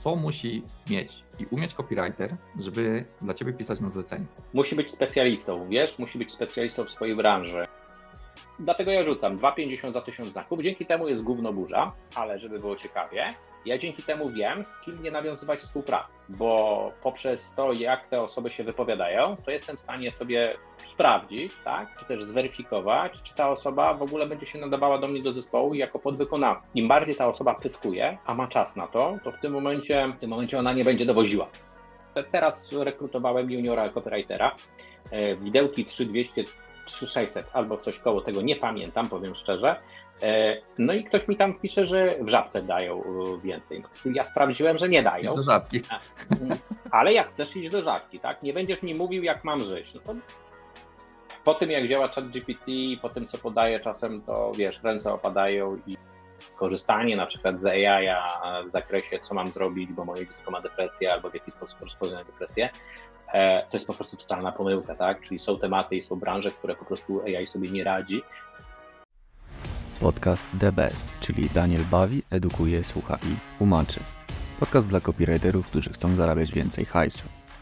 co musi mieć i umieć copywriter, żeby dla ciebie pisać na zlecenie? Musi być specjalistą, wiesz, musi być specjalistą w swojej branży. Dlatego ja rzucam 2,50 za 1000 znaków. Dzięki temu jest gówno burza, ale żeby było ciekawie, ja dzięki temu wiem, z kim nie nawiązywać współpracy, bo poprzez to, jak te osoby się wypowiadają, to jestem w stanie sobie sprawdzić, tak, czy też zweryfikować, czy ta osoba w ogóle będzie się nadawała do mnie do zespołu jako podwykonawca. Im bardziej ta osoba pyskuje, a ma czas na to w tym momencie ona nie będzie dowoziła. Teraz rekrutowałem juniora copywritera, widełki 3200, 3600 albo coś koło tego, nie pamiętam, powiem szczerze. No i ktoś mi tam pisze, że w Żabce dają więcej. Ja sprawdziłem, że nie dają. Idź do Żabki. Ale jak chcesz iść do Żabki, tak? Nie będziesz mi mówił, jak mam żyć. No to po tym, jak działa ChatGPT, po tym, co podaje czasem, to wiesz, ręce opadają i korzystanie na przykład z AI w zakresie, co mam zrobić, bo moje dziecko ma depresję albo w jakiś sposób rozpoznaje depresję, to jest po prostu totalna pomyłka, tak? Czyli są tematy i są branże, które po prostu AI sobie nie radzi. Podcast The Best, czyli Daniel bawi, edukuje, słucha i tłumaczy. Podcast dla copywriterów, którzy chcą zarabiać więcej hajsu.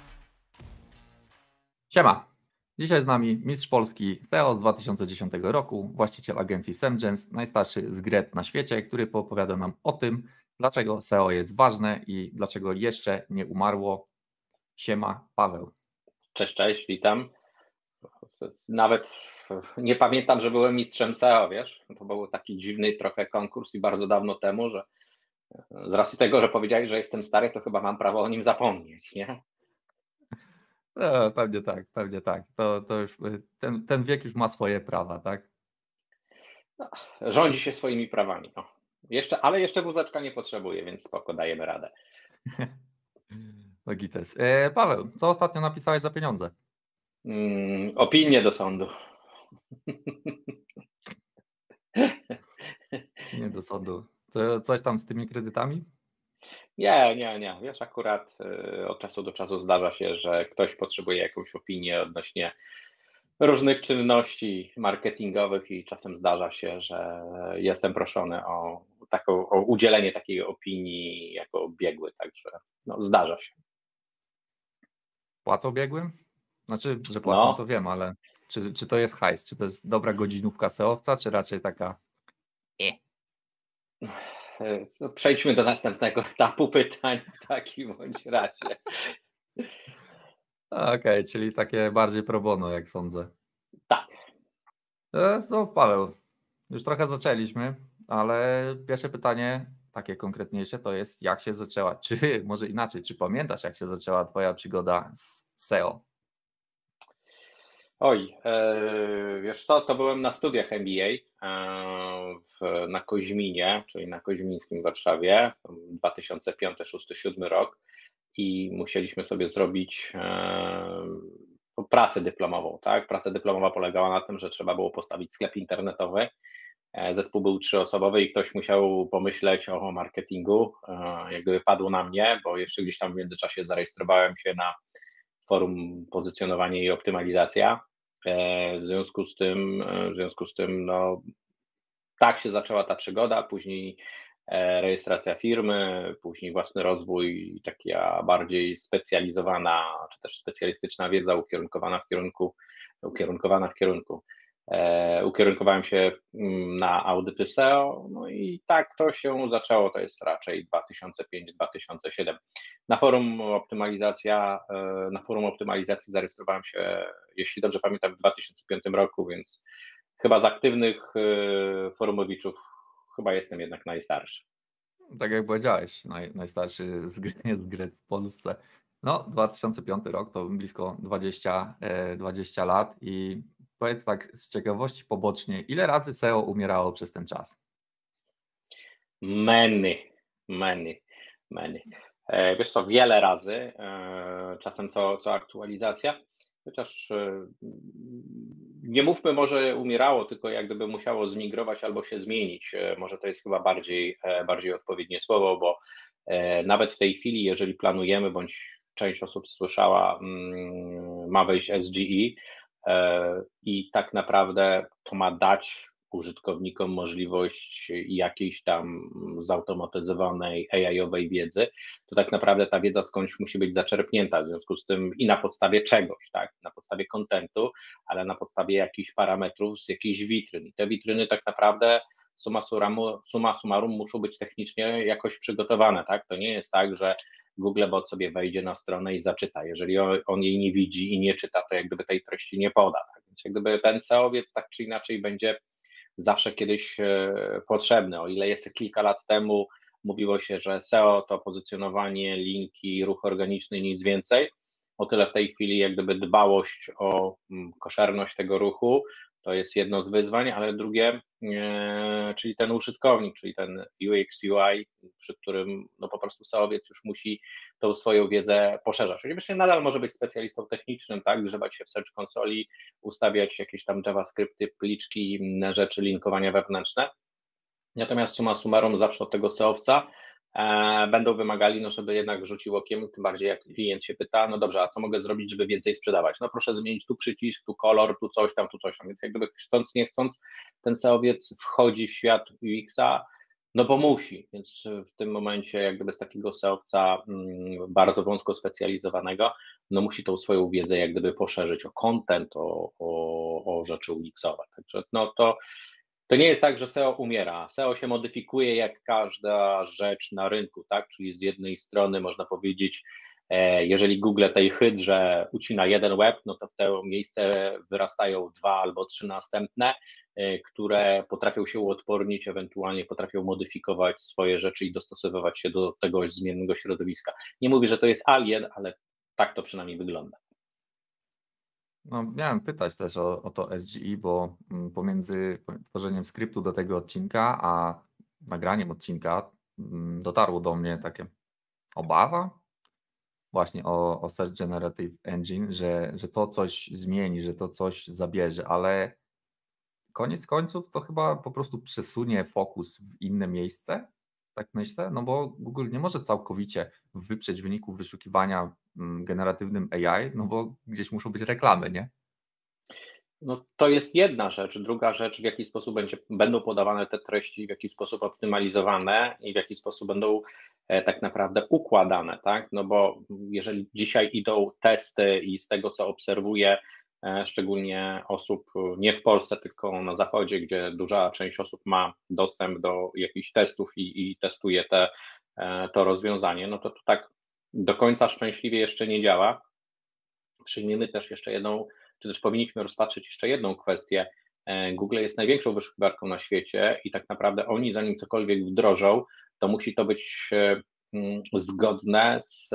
Siema! Dzisiaj z nami mistrz Polski SEO z 2010 roku, właściciel agencji Semgens, najstarszy zgret na świecie, który poopowiada nam o tym, dlaczego SEO jest ważne i dlaczego jeszcze nie umarło. Siema, Paweł. Cześć, witam. Nawet nie pamiętam, że byłem mistrzem SEO, wiesz? To był taki dziwny trochę konkurs i bardzo dawno temu, że z racji tego, że powiedziałeś, że jestem stary, to chyba mam prawo o nim zapomnieć, nie? No, pewnie tak. To już ten wiek już ma swoje prawa, tak? No, rządzi się swoimi prawami. No. Ale jeszcze wózeczka nie potrzebuje, więc spoko, dajemy radę. Logites. Paweł, co ostatnio napisałeś za pieniądze? Opinię do sądu. Nie do sądu. To coś tam z tymi kredytami? Nie. Wiesz, akurat od czasu do czasu zdarza się, że ktoś potrzebuje jakąś opinię odnośnie różnych czynności marketingowych i czasem zdarza się, że jestem proszony o udzielenie takiej opinii jako biegły, także no, zdarza się. Płacą biegłym? Znaczy, że płacą, No. to wiem, ale czy to jest hajs? Czy to jest dobra godzinówka SEO-wca, czy raczej taka... Przejdźmy do następnego etapu pytań w takim bądź razie. Okej, czyli takie bardziej pro bono, jak sądzę. Tak. No Paweł, już trochę zaczęliśmy, ale pierwsze pytanie, takie konkretniejsze, to jest jak się zaczęła, czy może inaczej, czy pamiętasz jak się zaczęła twoja przygoda z SEO? Oj, wiesz co, to byłem na studiach MBA na Koźminie, czyli na Koźmińskim w Warszawie, 2005, 2006, 2007 rok i musieliśmy sobie zrobić pracę dyplomową, tak? Praca dyplomowa polegała na tym, że trzeba było postawić sklep internetowy. Zespół był 3-osobowy i ktoś musiał pomyśleć o marketingu. Jak gdyby padło na mnie, bo jeszcze gdzieś tam w międzyczasie zarejestrowałem się na forum pozycjonowanie i optymalizacja. W związku z tym no, tak się zaczęła ta przygoda, później rejestracja firmy, później własny rozwój, taka bardziej specjalizowana, czy też specjalistyczna wiedza ukierunkowana w kierunku. Ukierunkowałem się na audyty SEO, no i tak to się zaczęło, to jest raczej 2005-2007. Na forum optymalizacji zarejestrowałem się, jeśli dobrze pamiętam, w 2005 roku, więc chyba z aktywnych forumowiczów chyba jestem jednak najstarszy. Tak jak powiedziałeś, najstarszy zgret w Polsce. No, 2005 rok to blisko 20 lat i powiedz tak z ciekawości pobocznie, ile razy SEO umierało przez ten czas? Many. Wiesz co, wiele razy, czasem co aktualizacja, chociaż nie mówmy może umierało, tylko jak gdyby musiało zmigrować albo się zmienić. Może to jest chyba bardziej odpowiednie słowo, bo nawet w tej chwili, jeżeli planujemy, bądź część osób słyszała, ma wejść SGE i tak naprawdę to ma dać użytkownikom możliwość jakiejś tam zautomatyzowanej AI-owej wiedzy, to tak naprawdę ta wiedza skądś musi być zaczerpnięta, w związku z tym i na podstawie czegoś, tak, na podstawie kontentu, ale na podstawie jakichś parametrów z jakichś witryn. I te witryny tak naprawdę summa summarum muszą być technicznie jakoś przygotowane, tak? To nie jest tak, że Googlebot sobie wejdzie na stronę i zaczyta. Jeżeli on jej nie widzi i nie czyta, to jak gdyby tej treści nie poda. Tak? Więc jak gdyby ten SEO-wiec tak czy inaczej będzie zawsze kiedyś potrzebny. O ile jeszcze kilka lat temu mówiło się, że SEO to pozycjonowanie, linki, ruch organiczny, nic więcej, o tyle w tej chwili jak gdyby dbałość o koszerność tego ruchu to jest jedno z wyzwań, ale drugie, czyli ten użytkownik, czyli ten UX, UI, przy którym no po prostu SEO-wiec już musi tą swoją wiedzę poszerzać. Oczywiście nadal może być specjalistą technicznym, tak, grzebać się w Search Console, ustawiać jakieś tam JavaScripty, pliczki, inne rzeczy, linkowania wewnętrzne. Natomiast summa summarum zawsze od tego SEO-wca będą wymagali, no żeby jednak rzucił okiem, tym bardziej jak klient się pyta, no dobrze, a co mogę zrobić, żeby więcej sprzedawać? No proszę zmienić tu przycisk, tu kolor, tu coś tam, więc jak gdyby chcąc, nie chcąc, ten SEO-wiec wchodzi w świat UX-a, no bo musi, więc w tym momencie jak gdyby z takiego SEO-wca bardzo wąsko specjalizowanego, no musi tą swoją wiedzę jak gdyby poszerzyć o content, o rzeczy UX-owe, także no to nie jest tak, że SEO umiera. SEO się modyfikuje jak każda rzecz na rynku, tak? Czyli z jednej strony można powiedzieć, jeżeli Google tej hydrze ucina jeden łeb, no to w to miejsce wyrastają 2 albo 3 następne, które potrafią się uodpornić, ewentualnie potrafią modyfikować swoje rzeczy i dostosowywać się do tego zmiennego środowiska. Nie mówię, że to jest alien, ale tak to przynajmniej wygląda. No, miałem pytać też o to SGE, bo pomiędzy tworzeniem skryptu do tego odcinka, a nagraniem odcinka dotarło do mnie takie obawa właśnie o Search Generative Engine, że to coś zmieni, że to coś zabierze, ale koniec końców to chyba po prostu przesunie fokus w inne miejsce, tak myślę, no bo Google nie może całkowicie wyprzeć wyników wyszukiwania generatywnym AI, no bo gdzieś muszą być reklamy, nie? No to jest jedna rzecz. Druga rzecz, w jaki sposób będą podawane te treści, w jaki sposób optymalizowane i w jaki sposób będą tak naprawdę układane, tak? No bo jeżeli dzisiaj idą testy i z tego, co obserwuję, szczególnie osób nie w Polsce, tylko na Zachodzie, gdzie duża część osób ma dostęp do jakichś testów i testuje to rozwiązanie, no to tak do końca szczęśliwie jeszcze nie działa. Przyjmiemy też jeszcze jedną, czy też powinniśmy rozpatrzyć jeszcze jedną kwestię. Google jest największą wyszukiwarką na świecie i tak naprawdę oni, zanim cokolwiek wdrożą, to musi to być zgodne z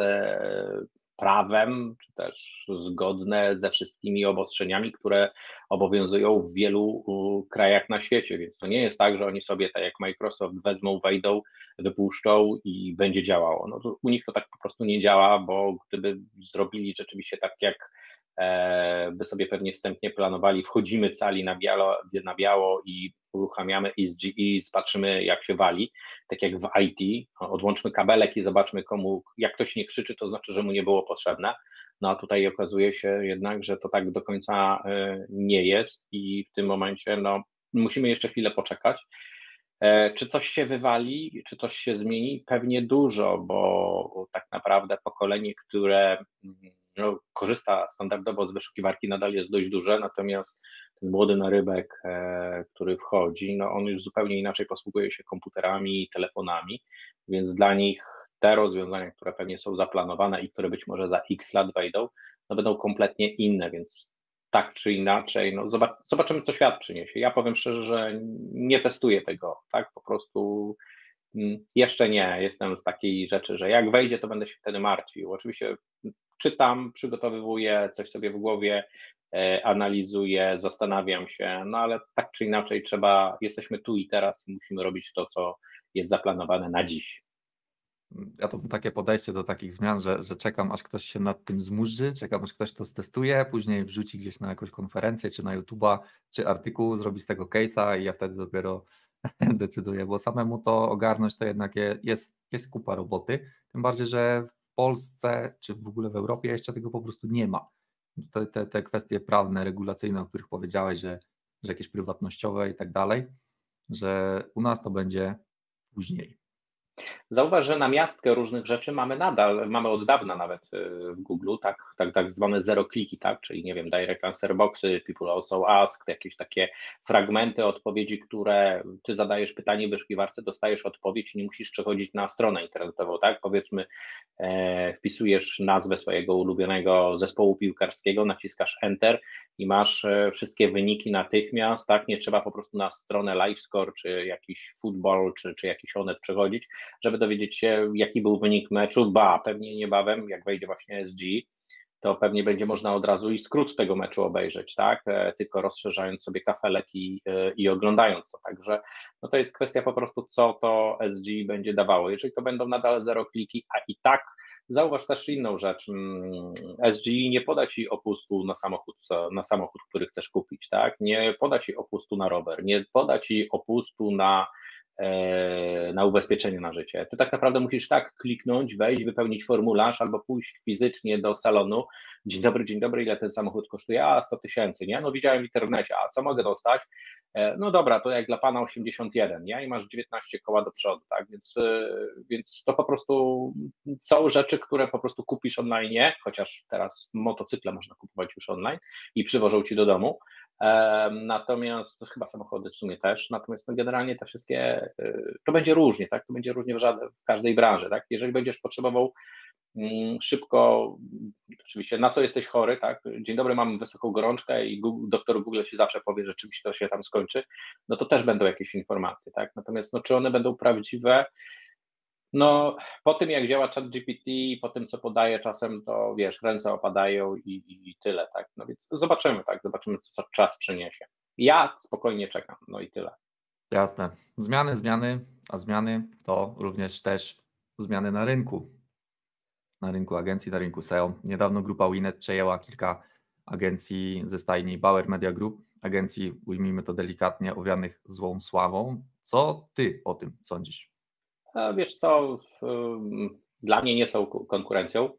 prawem, czy też zgodne ze wszystkimi obostrzeniami, które obowiązują w wielu krajach na świecie. Więc to nie jest tak, że oni sobie, tak jak Microsoft, wezmą, wejdą, wypuszczą i będzie działało. No to u nich to tak po prostu nie działa, bo gdyby zrobili rzeczywiście tak, jak by sobie pewnie wstępnie planowali, wchodzimy cali na biało i uruchamiamy SGE, zobaczymy jak się wali, tak jak w IT, odłączmy kabelek i zobaczmy komu, jak ktoś nie krzyczy, to znaczy, że mu nie było potrzebne, no a tutaj okazuje się jednak, że to tak do końca nie jest i w tym momencie no, musimy jeszcze chwilę poczekać. Czy coś się wywali, czy coś się zmieni? Pewnie dużo, bo tak naprawdę pokolenie, które no, korzysta standardowo z wyszukiwarki, nadal jest dość duże, natomiast ten młody narybek, który wchodzi, no on już zupełnie inaczej posługuje się komputerami i telefonami, więc dla nich te rozwiązania, które pewnie są zaplanowane i które być może za x lat wejdą, no będą kompletnie inne, więc tak czy inaczej, no zobaczymy, co świat przyniesie. Ja powiem szczerze, że nie testuję tego, tak, po prostu jeszcze nie. Jestem z takiej rzeczy, że jak wejdzie, to będę się wtedy martwił. Oczywiście czytam, przygotowywuję coś sobie w głowie, analizuję, zastanawiam się, no ale tak czy inaczej jesteśmy tu i teraz i musimy robić to, co jest zaplanowane na dziś. Ja to takie podejście do takich zmian, że czekam, aż ktoś się nad tym zmurzy, czekam, aż ktoś to stestuje, później wrzuci gdzieś na jakąś konferencję, czy na YouTube'a, czy artykuł, zrobi z tego case'a i ja wtedy dopiero decyduję, bo samemu to ogarnąć to jednak jest kupa roboty, tym bardziej, że w Polsce, czy w ogóle w Europie jeszcze tego po prostu nie ma. Te kwestie prawne, regulacyjne, o których powiedziałeś, że że jakieś prywatnościowe i tak dalej, że u nas to będzie później. Zauważ, że namiastkę różnych rzeczy mamy nadal, mamy od dawna nawet w Google, tak zwane zero kliki, tak? Czyli nie wiem, direct answer boxy, people also ask, jakieś takie fragmenty odpowiedzi, które ty zadajesz pytanie w wyszukiwarce, dostajesz odpowiedź i nie musisz przechodzić na stronę internetową, tak? Powiedzmy, wpisujesz nazwę swojego ulubionego zespołu piłkarskiego, naciskasz enter i masz wszystkie wyniki natychmiast, tak? Nie trzeba po prostu na stronę LiveScore, czy jakiś football, czy jakiś Onet przechodzić, żeby dowiedzieć się, jaki był wynik meczu. Pewnie niebawem, jak wejdzie właśnie SG, to pewnie będzie można od razu i skrót tego meczu obejrzeć, tak? Tylko rozszerzając sobie kafelek i oglądając to. Także no to jest kwestia po prostu, co to SG będzie dawało. Jeżeli to będą nadal zero kliki, a i tak zauważ też inną rzecz. SG nie poda ci opustu na samochód, który chcesz kupić, tak? Nie poda ci opustu na rower, nie poda ci opustu na ubezpieczenie na życie. Ty tak naprawdę musisz tak kliknąć, wejść, wypełnić formularz albo pójść fizycznie do salonu. Dzień dobry, ile ten samochód kosztuje? 100 tysięcy, nie? No widziałem w internecie, a co mogę dostać? No dobra, to jak dla pana 81, nie? I masz 19 koła do przodu, tak? Więc to po prostu są rzeczy, które po prostu kupisz online, chociaż teraz motocykle można kupować już online i przywożą ci do domu. Natomiast to chyba samochody w sumie też, natomiast no generalnie te wszystkie, to będzie różnie, tak? To będzie różnie w każdej branży, tak? Jeżeli będziesz potrzebował szybko, oczywiście na co jesteś chory, tak? Dzień dobry, mam wysoką gorączkę i doktor Google ci zawsze powie, że czymś to się tam skończy, no to też będą jakieś informacje, tak? Natomiast no, czy one będą prawdziwe? No, po tym jak działa ChatGPT, po tym co podaje czasem, to wiesz, ręce opadają i tyle, tak? No więc zobaczymy, tak? Zobaczymy, co czas przyniesie. Ja spokojnie czekam, no i tyle. Jasne. Zmiany, a zmiany to również też zmiany na rynku agencji, na rynku SEO. Niedawno grupa Winnet przejęła kilka agencji ze stajni Bauer Media Group, agencji, ujmijmy to delikatnie, owianych złą sławą. Co ty o tym sądzisz? Wiesz co, dla mnie nie są konkurencją.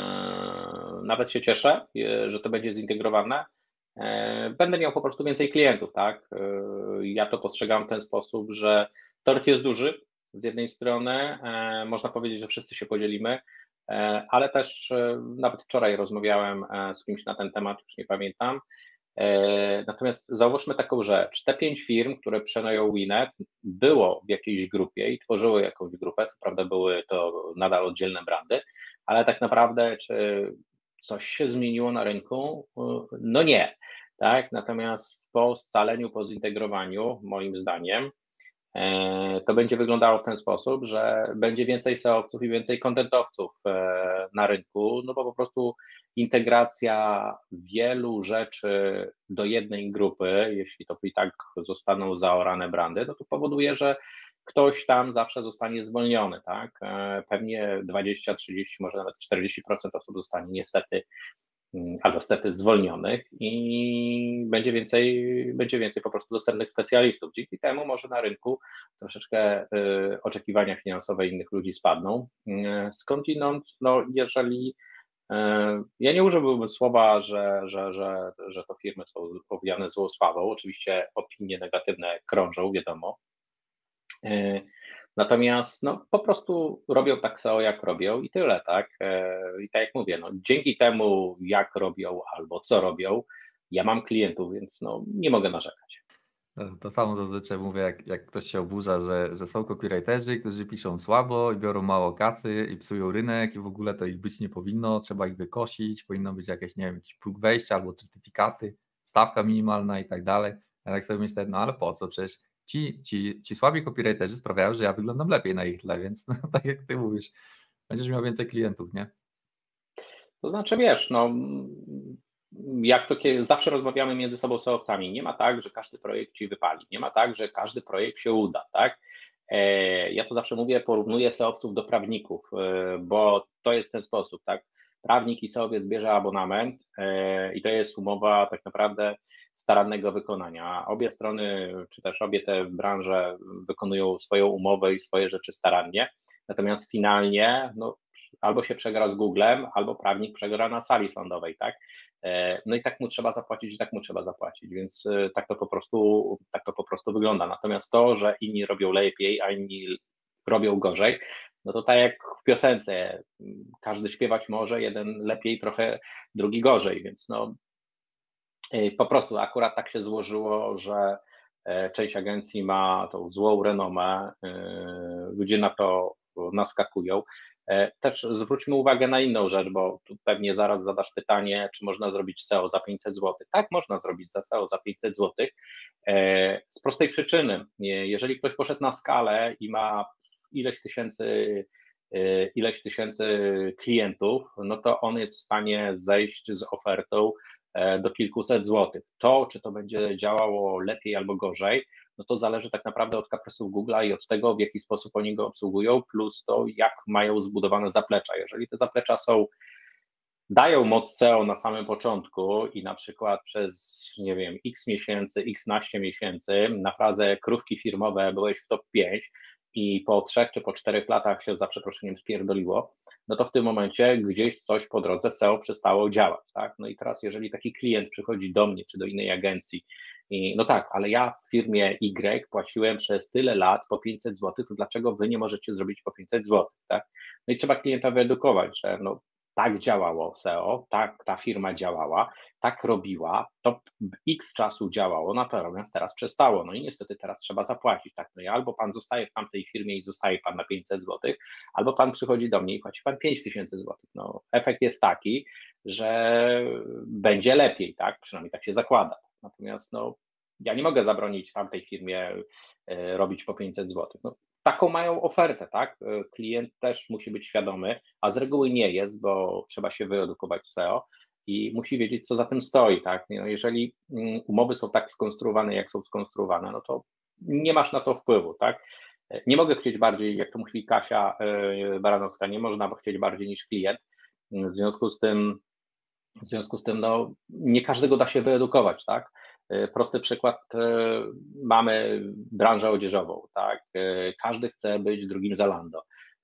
Nawet się cieszę, że to będzie zintegrowane. Będę miał po prostu więcej klientów, tak? Ja to postrzegam w ten sposób, że tort jest duży z jednej strony, można powiedzieć, że wszyscy się podzielimy, ale też nawet wczoraj rozmawiałem z kimś na ten temat, już nie pamiętam. Natomiast zauważmy taką rzecz, te 5 firm, które przejęły Winnet, było w jakiejś grupie i tworzyły jakąś grupę, co prawda były to nadal oddzielne brandy, ale tak naprawdę czy coś się zmieniło na rynku? No nie, tak? Natomiast po scaleniu, po zintegrowaniu, moim zdaniem, to będzie wyglądało w ten sposób, że będzie więcej SEO-owców i więcej kontentowców na rynku, no bo po prostu integracja wielu rzeczy do jednej grupy, jeśli to i tak zostaną zaorane brandy, no to powoduje, że ktoś tam zawsze zostanie zwolniony, tak? Pewnie 20, 30, może nawet 40% osób zostanie niestety albo stety zwolnionych i będzie więcej po prostu dostępnych specjalistów. Dzięki temu może na rynku troszeczkę oczekiwania finansowe innych ludzi spadną. Skądinąd, no jeżeli ja nie użyłbym słowa, że to firmy są owijane złą sławą, oczywiście opinie negatywne krążą, wiadomo. Natomiast no, po prostu robią tak SEO, jak robią i tyle, tak? I tak jak mówię, no, dzięki temu, jak robią albo co robią, ja mam klientów, więc no, nie mogę narzekać. To samo zazwyczaj mówię, jak ktoś się oburza, że są copywriterzy, którzy piszą słabo i biorą mało kasy i psują rynek i w ogóle to ich być nie powinno, trzeba ich wykosić, powinno być jakieś, nie wiem, jakiś próg wejścia albo certyfikaty, stawka minimalna i tak dalej. Ja tak sobie myślę, no ale po co, przecież ci słabi copywriterzy sprawiają, że ja wyglądam lepiej na ich tle, więc no, tak jak ty mówisz, będziesz miał więcej klientów, nie? To znaczy, wiesz, no jak to zawsze rozmawiamy między sobą SEO-owcami, nie ma tak, że każdy projekt ci wypali, nie ma tak, że każdy projekt się uda, tak? Ja to zawsze mówię, porównuję SEO-owców do prawników, bo to jest ten sposób, tak? Prawnik i SEO-owiec bierze abonament i to jest umowa tak naprawdę starannego wykonania. Obie strony, czy też obie te branże wykonują swoją umowę i swoje rzeczy starannie, natomiast finalnie, no albo się przegra z Googlem, albo prawnik przegra na sali sądowej, tak? No i tak mu trzeba zapłacić, i tak mu trzeba zapłacić, więc tak to po prostu wygląda. Natomiast to, że inni robią lepiej, a inni robią gorzej, no to tak jak w piosence, każdy śpiewać może, jeden lepiej trochę, drugi gorzej, więc no po prostu akurat tak się złożyło, że część agencji ma tą złą renomę, ludzie na to naskakują. Też zwróćmy uwagę na inną rzecz, bo tu pewnie zaraz zadasz pytanie, czy można zrobić SEO za 500 zł. Tak, można zrobić SEO za 500 zł, z prostej przyczyny. Jeżeli ktoś poszedł na skalę i ma ileś tysięcy klientów, no to on jest w stanie zejść z ofertą do kilkuset złotych. To, czy to będzie działało lepiej albo gorzej, no to zależy tak naprawdę od kaprysów Google'a i od tego, w jaki sposób oni go obsługują, plus to, jak mają zbudowane zaplecza. Jeżeli te zaplecza dają moc SEO na samym początku i na przykład przez, nie wiem, x miesięcy, x-naście miesięcy na frazę krówki firmowe byłeś w top 5 i po 3 czy po 4 latach się za przeproszeniem spierdoliło, no to w tym momencie gdzieś coś po drodze SEO przestało działać, tak? No i teraz jeżeli taki klient przychodzi do mnie czy do innej agencji i no tak, ale ja w firmie Y płaciłem przez tyle lat po 500 zł, to dlaczego wy nie możecie zrobić po 500 zł, tak? No i trzeba klienta wyedukować, że no tak działało SEO, tak ta firma działała, tak robiła, to x czasu działało, natomiast teraz przestało, no i niestety teraz trzeba zapłacić, tak, no i albo pan zostaje w tamtej firmie i zostaje pan na 500 zł, albo pan przychodzi do mnie i płaci pan 5000 zł, no efekt jest taki, że będzie lepiej, tak, przynajmniej tak się zakłada, natomiast no ja nie mogę zabronić tamtej firmie robić po 500 zł, no taką mają ofertę, tak? Klient też musi być świadomy, a z reguły nie jest, bo trzeba się wyedukować w SEO i musi wiedzieć, co za tym stoi, tak? No jeżeli umowy są tak skonstruowane, jak są skonstruowane, no to nie masz na to wpływu, tak? Nie mogę chcieć bardziej, jak to mówi Kasia Baranowska, nie można chcieć bardziej niż klient. W związku z tym no, nie każdego da się wyedukować, tak? Prosty przykład, mamy branżę odzieżową, tak? Każdy chce być drugim Zalando.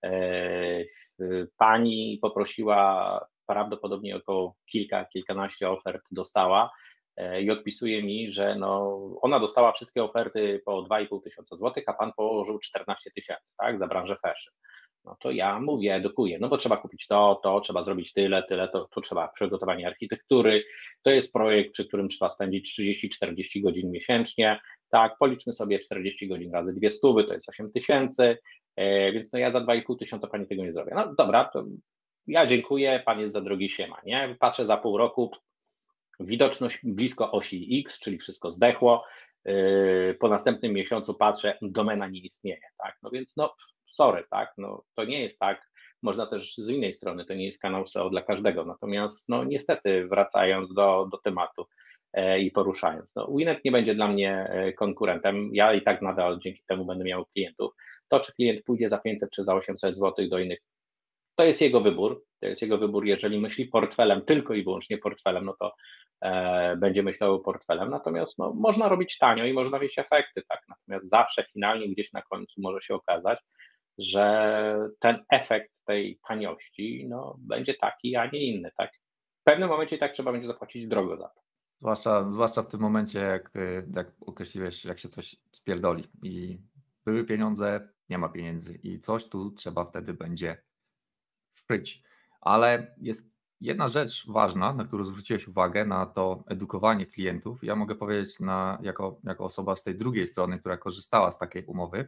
Pani poprosiła, prawdopodobnie około kilkanaście ofert dostała i odpisuje mi, że no, ona dostała wszystkie oferty po 2500 zł, a pan położył 14 000, tak? Za branżę fashion. No to ja mówię, edukuję, no bo trzeba kupić to, trzeba zrobić tyle, to trzeba przygotowanie architektury, to jest projekt, przy którym trzeba spędzić 30-40 godzin miesięcznie, tak, policzmy sobie 40 godzin razy 200, to jest 8000, więc no ja za 2500 pani tego nie zrobię. No dobra, to ja dziękuję, pan jest za drogi, siema, nie? Patrzę za pół roku, widoczność blisko osi X, czyli wszystko zdechło, po następnym miesiącu patrzę, domena nie istnieje, tak, no więc no sorry, tak, no to nie jest tak, można też z innej strony, to nie jest kanał SEO dla każdego, natomiast no niestety wracając do tematu i poruszając, no Winnet nie będzie dla mnie konkurentem, ja i tak nadal dzięki temu będę miał klientów, to czy klient pójdzie za 500 czy za 800 zł do innych, to jest jego wybór, jeżeli myśli portfelem, tylko i wyłącznie portfelem, no to będzie myślał portfelem, natomiast no, można robić tanio i można mieć efekty, tak, natomiast zawsze finalnie gdzieś na końcu może się okazać, że ten efekt tej taniości no, będzie taki, a nie inny, tak. W pewnym momencie tak trzeba będzie zapłacić drogo za to. Zwłaszcza w tym momencie, jak określiłeś, jak się coś spierdoli i były pieniądze, nie ma pieniędzy i coś tu trzeba wtedy będzie wszyć. Ale jest jedna rzecz ważna, na którą zwróciłeś uwagę, na to edukowanie klientów. Ja mogę powiedzieć jako osoba z tej drugiej strony, która korzystała z takiej umowy,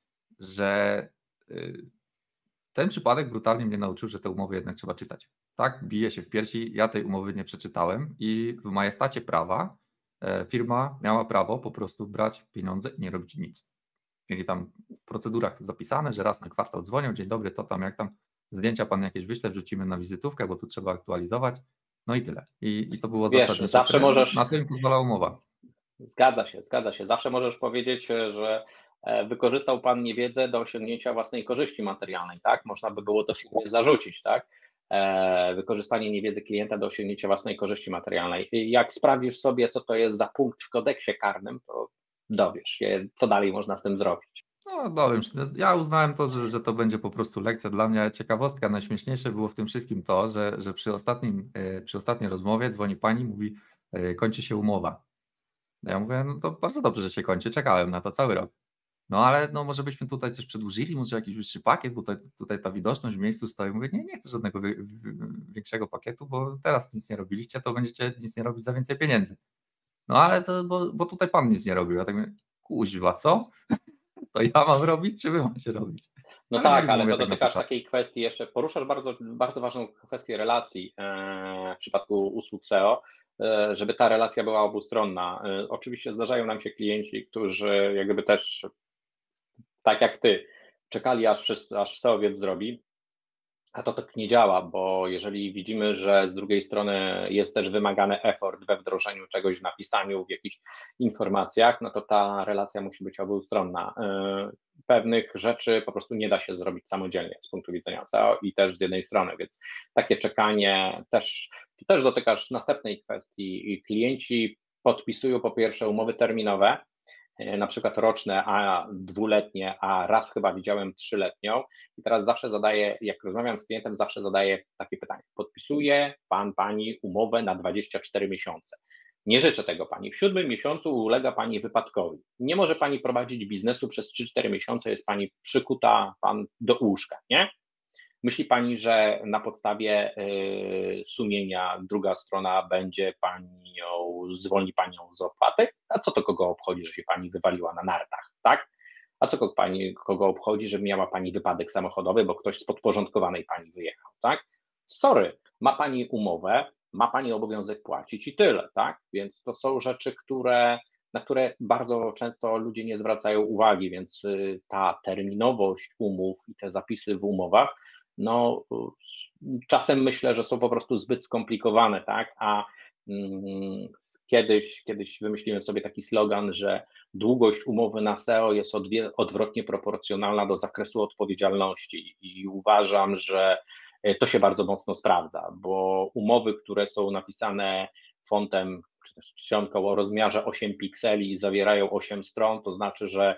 że ten przypadek brutalnie mnie nauczył, że te umowy jednak trzeba czytać. Tak, bije się w piersi, ja tej umowy nie przeczytałem i w majestacie prawa firma miała prawo po prostu brać pieniądze i nie robić nic. Mieli tam w procedurach zapisane, że raz na kwartał dzwonią, dzień dobry, co tam, jak tam, zdjęcia pan jakieś wyśle, wrzucimy na wizytówkę, bo tu trzeba aktualizować, no i tyle. I to było zasadnicze. Zawsze możesz... Na tym pozwala umowa. Zgadza się. Zawsze możesz powiedzieć, że wykorzystał pan niewiedzę do osiągnięcia własnej korzyści materialnej, tak? Można by było to firmie zarzucić, tak? Wykorzystanie niewiedzy klienta do osiągnięcia własnej korzyści materialnej. Jak sprawdzisz sobie, co to jest za punkt w kodeksie karnym, to dowiesz się, co dalej można z tym zrobić. No dowiem się. Ja uznałem to, że to będzie po prostu lekcja dla mnie. Ciekawostka, najśmieszniejsze było w tym wszystkim to, że przy ostatniej rozmowie dzwoni pani, mówi, kończy się umowa. Ja mówię, no to bardzo dobrze, że się kończy, czekałem na to cały rok. No ale no może byśmy tutaj coś przedłużyli, może jakiś wyższy pakiet, bo tutaj ta widoczność w miejscu stoi. Mówię, nie chcę żadnego większego pakietu, bo teraz nic nie robiliście, to będziecie nic nie robić za więcej pieniędzy. No ale to, bo tutaj pan nic nie robił. Ja tak mówię, kuźwa, co? To ja mam robić, czy wy macie robić? No Ale tak, mieli ale mówię to tak na dotykasz początku. takiej kwestii jeszcze, poruszasz bardzo, bardzo ważną kwestię relacji w przypadku usług SEO, żeby ta relacja była obustronna. Oczywiście zdarzają nam się klienci, którzy jakby też, tak jak ty, czekali aż SEOwiec zrobi, a to tak nie działa, bo jeżeli widzimy, że z drugiej strony jest też wymagany effort we wdrożeniu czegoś, w napisaniu, w jakichś informacjach, no to ta relacja musi być obustronna. Pewnych rzeczy po prostu nie da się zrobić samodzielnie z punktu widzenia SEO i też z jednej strony, więc takie czekanie ty też dotykasz następnej kwestii. I klienci podpisują po pierwsze umowy terminowe, na przykład roczne, a dwuletnie, a raz chyba widziałem trzyletnią. I teraz zawsze zadaję, jak rozmawiam z klientem, zawsze zadaję takie pytanie. Podpisuje pan, pani umowę na 24 miesiące. Nie życzę tego pani. W 7 miesiącu ulega pani wypadkowi. Nie może pani prowadzić biznesu przez 3-4 miesiące, jest pani przykuta pan do łóżka, nie? Myśli pani, że na podstawie sumienia druga strona będzie panią, zwolni panią z opłaty? A co to kogo obchodzi, że się pani wywaliła na nartach, tak? A co kogo obchodzi, że miała pani wypadek samochodowy, bo ktoś z podporządkowanej pani wyjechał, tak? Sorry, ma pani umowę, ma pani obowiązek płacić i tyle, tak? Więc to są rzeczy, na które bardzo często ludzie nie zwracają uwagi, więc ta terminowość umów i te zapisy w umowach, no czasem myślę, że są po prostu zbyt skomplikowane, tak? A kiedyś wymyśliłem sobie taki slogan, że długość umowy na SEO jest odwrotnie proporcjonalna do zakresu odpowiedzialności i uważam, że to się bardzo mocno sprawdza, bo umowy, które są napisane fontem czy też czcionką o rozmiarze 8 pikseli i zawierają 8 stron, to znaczy, że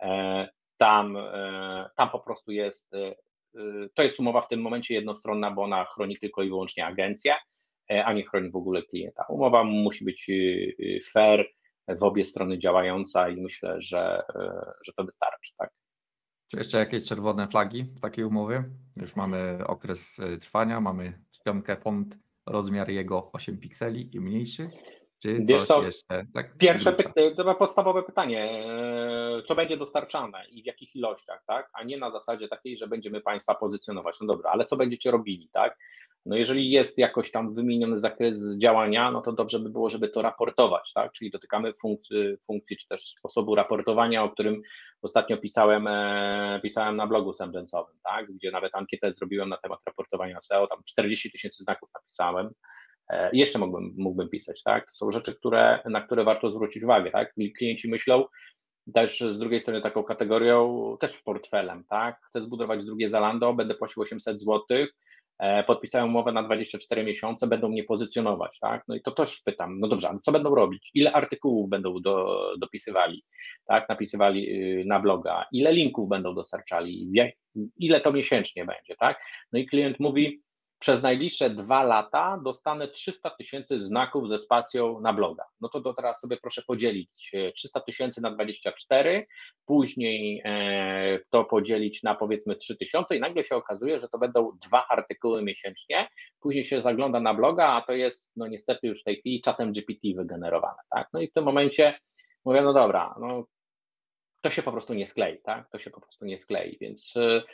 tam po prostu to jest umowa w tym momencie jednostronna, bo ona chroni tylko i wyłącznie agencję, a nie chroni w ogóle klienta. Umowa musi być fair, w obie strony działająca i myślę, że to wystarczy, tak? Czy jeszcze jakieś czerwone flagi w takiej umowie? Już mamy okres trwania, mamy czcionkę, font, rozmiar jego 8 pikseli i mniejszy, czy Wiesz coś co, jeszcze tak pierwsze grubsza? to podstawowe pytanie, co będzie dostarczane i w jakich ilościach, tak? A nie na zasadzie takiej, że będziemy Państwa pozycjonować. No dobra, ale co będziecie robili, tak? No jeżeli jest jakoś tam wymieniony zakres działania, no to dobrze by było, żeby to raportować, tak? Czyli dotykamy funkcji czy też sposobu raportowania, o którym ostatnio pisałem na blogu SEMGENS-owym, tak? Gdzie nawet ankietę zrobiłem na temat raportowania SEO, tam 40 000 znaków napisałem. Jeszcze mógłbym pisać, tak? To są rzeczy, na które warto zwrócić uwagę, tak? Klienci myślą też z drugiej strony taką kategorią, też portfelem, tak? Chcę zbudować drugie Zalando, będę płacił 800 zł, podpisałem umowę na 24 miesiące, będą mnie pozycjonować, tak? No i to też pytam, no dobrze, ale co będą robić? Ile artykułów będą dopisywali, tak? Napisywali na bloga, ile linków będą dostarczali, ile to miesięcznie będzie, tak? No i klient mówi, przez najbliższe 2 lata dostanę 300 000 znaków ze spacją na bloga. No to teraz sobie proszę podzielić 300 000 na 24, później to podzielić na powiedzmy 3000 i nagle się okazuje, że to będą 2 artykuły miesięcznie. Później się zagląda na bloga, a to jest no niestety już w tej chwili czatem GPT wygenerowane. Tak? No i w tym momencie mówię, no dobra, no to się po prostu nie sklei, tak? To się po prostu nie sklei, więc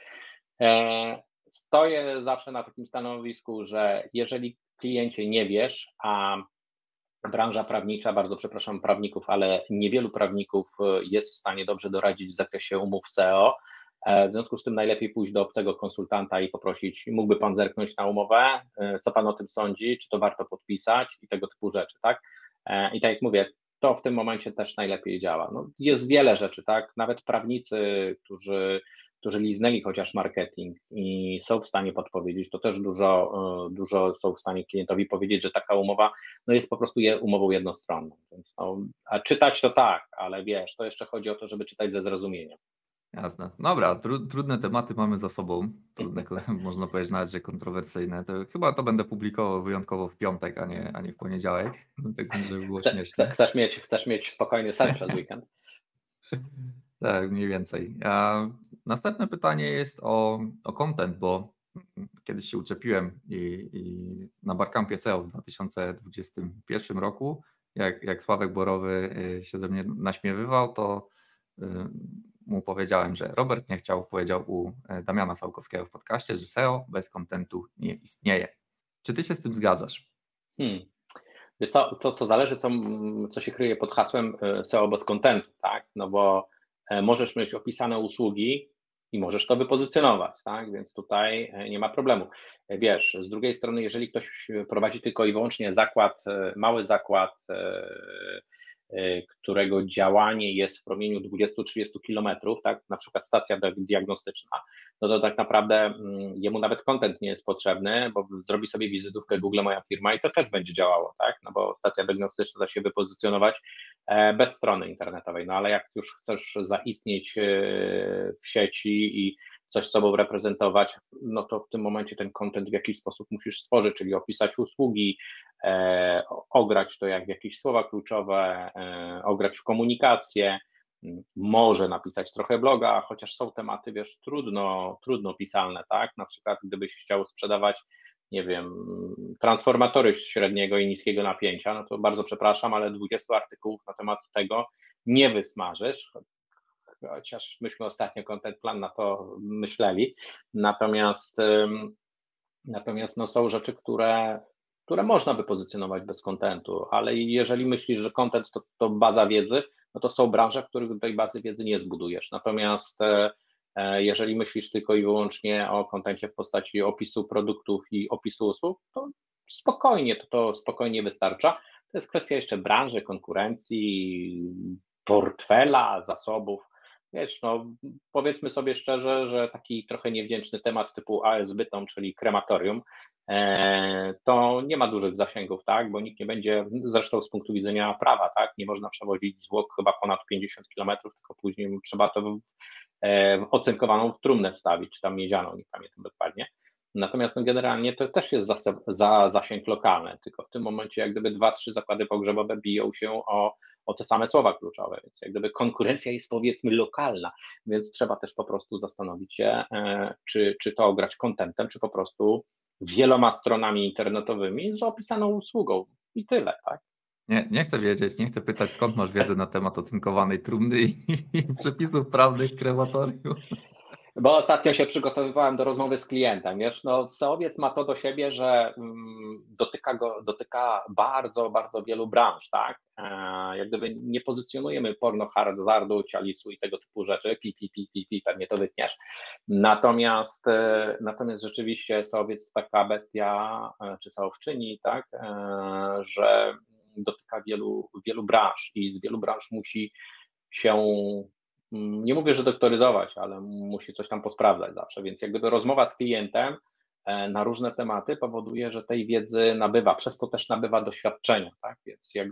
stoję zawsze na takim stanowisku, że jeżeli kliencie nie wiesz, a branża prawnicza, bardzo przepraszam prawników, ale niewielu prawników jest w stanie dobrze doradzić w zakresie umów SEO, w związku z tym najlepiej pójść do obcego konsultanta i poprosić, mógłby pan zerknąć na umowę, co pan o tym sądzi, czy to warto podpisać i tego typu rzeczy, tak? I tak jak mówię, to w tym momencie też najlepiej działa. No, jest wiele rzeczy, tak? Nawet prawnicy, którzy liznęli chociaż marketing i są w stanie podpowiedzieć, to też dużo są w stanie klientowi powiedzieć, że taka umowa no jest po prostu umową jednostronną. Więc no, a czytać to tak, ale wiesz, to jeszcze chodzi o to, żeby czytać ze zrozumieniem. Jasne. Dobra, trudne tematy mamy za sobą. Trudne, można powiedzieć nawet, że kontrowersyjne. To chyba to będę publikował wyjątkowo w piątek, a nie w poniedziałek, tak żeby było śmiesznie. Chcesz mieć spokojny sen przez weekend? Tak, mniej więcej. A następne pytanie jest o content, bo kiedyś się uczepiłem i na Barcampie SEO w 2021 roku, jak Sławek Borowy się ze mnie naśmiewywał, to mu powiedziałem, że Robert nie chciał, powiedział u Damiana Sałkowskiego w podcaście, że SEO bez kontentu nie istnieje. Czy ty się z tym zgadzasz? Wiesz co, to zależy, co się kryje pod hasłem SEO bez kontentu, tak? No bo możesz mieć opisane usługi i możesz to wypozycjonować, tak? Więc tutaj nie ma problemu. Wiesz, z drugiej strony, jeżeli ktoś prowadzi tylko i wyłącznie mały zakład, którego działanie jest w promieniu 20-30 kilometrów, tak, na przykład stacja diagnostyczna, no to tak naprawdę jemu nawet content nie jest potrzebny, bo zrobi sobie wizytówkę Google Moja Firma i to też będzie działało, tak, no bo stacja diagnostyczna da się wypozycjonować bez strony internetowej, no ale jak już chcesz zaistnieć w sieci i coś sobą reprezentować, no to w tym momencie ten content w jakiś sposób musisz stworzyć, czyli opisać usługi, ograć to jak w jakieś słowa kluczowe, ograć w komunikację, może napisać trochę bloga, chociaż są tematy, wiesz, trudno pisalne, tak? Na przykład gdybyś chciał sprzedawać, nie wiem, transformatory średniego i niskiego napięcia, no to bardzo przepraszam, ale 20 artykułów na temat tego nie wysmażysz, chociaż myśmy ostatnio content plan na to myśleli, natomiast no, są rzeczy, które można wypozycjonować bez kontentu, ale jeżeli myślisz, że content to baza wiedzy, no to są branże, w których tej bazy wiedzy nie zbudujesz. Natomiast jeżeli myślisz tylko i wyłącznie o kontencie w postaci opisu produktów i opisu usług, to spokojnie wystarcza. To jest kwestia jeszcze branży, konkurencji, portfela, zasobów. Wiesz, no, powiedzmy sobie szczerze, że taki trochę niewdzięczny temat typu AS Bytom, czyli krematorium, to nie ma dużych zasięgów, tak, bo nikt nie będzie, zresztą z punktu widzenia prawa, tak, nie można przewozić zwłok chyba ponad 50 km, tylko później trzeba to w ocynkowaną trumnę wstawić, czy tam miedzianą, nie pamiętam dokładnie. Natomiast no, generalnie to też jest za zasięg lokalny, tylko w tym momencie jak gdyby 2-3 zakłady pogrzebowe biją się o te same słowa kluczowe, więc jak gdyby konkurencja jest powiedzmy lokalna, więc trzeba też po prostu zastanowić się, czy to ograć contentem, czy po prostu wieloma stronami internetowymi z opisaną usługą i tyle, tak? Nie chcę wiedzieć, nie chcę pytać, skąd masz wiedzę na temat ocynkowanej trumny i przepisów prawnych krematorium. Bo ostatnio się przygotowywałem do rozmowy z klientem, wiesz, no SEOwiec ma to do siebie, że dotyka bardzo, bardzo wielu branż, tak? Jak gdyby nie pozycjonujemy porno, hazardu, cialisu i tego typu rzeczy, pewnie to wytniesz. Natomiast rzeczywiście SEOwiec to taka bestia, czy SEOwczyni, tak? Że dotyka wielu branż i z wielu branż musi się, nie mówię, że doktoryzować, ale musi coś tam posprawdzać zawsze, więc jak gdyby rozmowa z klientem na różne tematy powoduje, że tej wiedzy nabywa, przez to też nabywa doświadczenia, tak, więc jak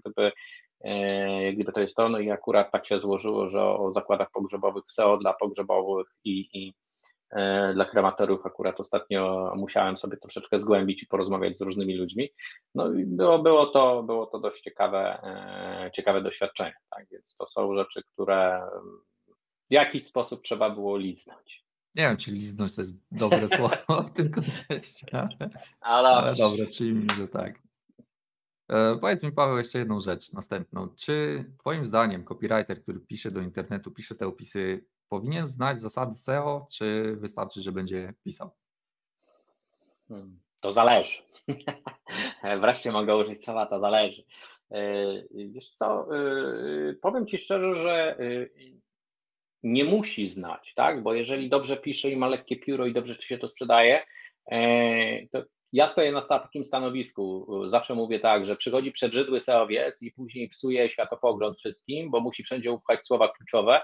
gdyby to jest to, no i akurat tak się złożyło, że o zakładach pogrzebowych, SEO dla pogrzebowych i dla krematoriów akurat ostatnio musiałem sobie troszeczkę zgłębić i porozmawiać z różnymi ludźmi, no i było to dość ciekawe doświadczenie, tak, więc to są rzeczy, które w jakiś sposób trzeba było liznąć. Nie wiem, czy liznąć to jest dobre słowo w tym kontekście, ale dobra, przyjmij, że tak. Powiedz mi, Paweł, jeszcze jedną rzecz następną. Czy twoim zdaniem copywriter, który pisze do internetu, pisze te opisy, powinien znać zasady SEO, czy wystarczy, że będzie pisał? To zależy. Wreszcie mogę użyć słowa, to zależy. Wiesz co, powiem Ci szczerze, że nie musi znać, tak? Bo jeżeli dobrze pisze i ma lekkie pióro i dobrze się to sprzedaje, to ja stoję na takim stanowisku, zawsze mówię tak, że przychodzi przebrzydły SEOwiec i później psuje światopogląd wszystkim, bo musi wszędzie upchać słowa kluczowe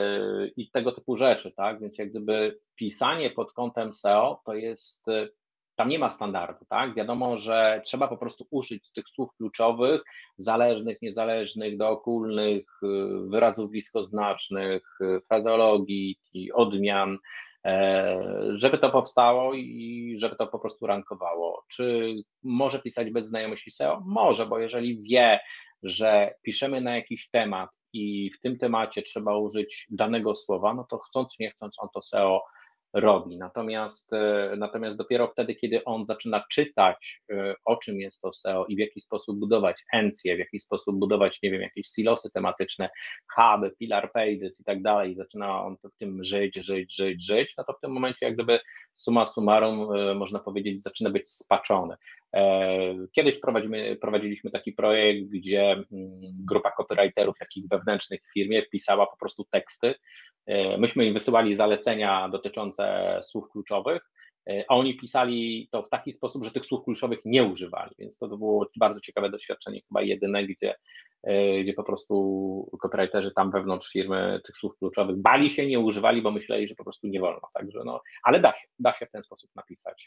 i tego typu rzeczy, tak? Więc jak gdyby pisanie pod kątem SEO to jest tam nie ma standardu, tak? Wiadomo, że trzeba po prostu użyć tych słów kluczowych, zależnych, niezależnych, dookólnych, wyrazów bliskoznacznych, frazeologii, odmian, żeby to powstało i żeby to po prostu rankowało. Czy może pisać bez znajomości SEO? Może, bo jeżeli wie, że piszemy na jakiś temat i w tym temacie trzeba użyć danego słowa, no to chcąc nie chcąc on to SEO robi. Natomiast dopiero wtedy, kiedy on zaczyna czytać, o czym jest to SEO i w jaki sposób budować encję, w jaki sposób budować, nie wiem, jakieś silosy tematyczne, huby, pillar pages i tak dalej, i zaczyna on w tym żyć, no to w tym momencie jak gdyby summa summarum, można powiedzieć, zaczyna być spaczony. Kiedyś prowadziliśmy taki projekt, gdzie grupa copywriterów, takich wewnętrznych w firmie, pisała po prostu teksty. Myśmy im wysyłali zalecenia dotyczące słów kluczowych, a oni pisali to w taki sposób, że tych słów kluczowych nie używali, więc to było bardzo ciekawe doświadczenie, chyba jedyne, gdzie po prostu copywriterzy tam wewnątrz firmy tych słów kluczowych bali się, nie używali, bo myśleli, że po prostu nie wolno. Także no, ale da się w ten sposób napisać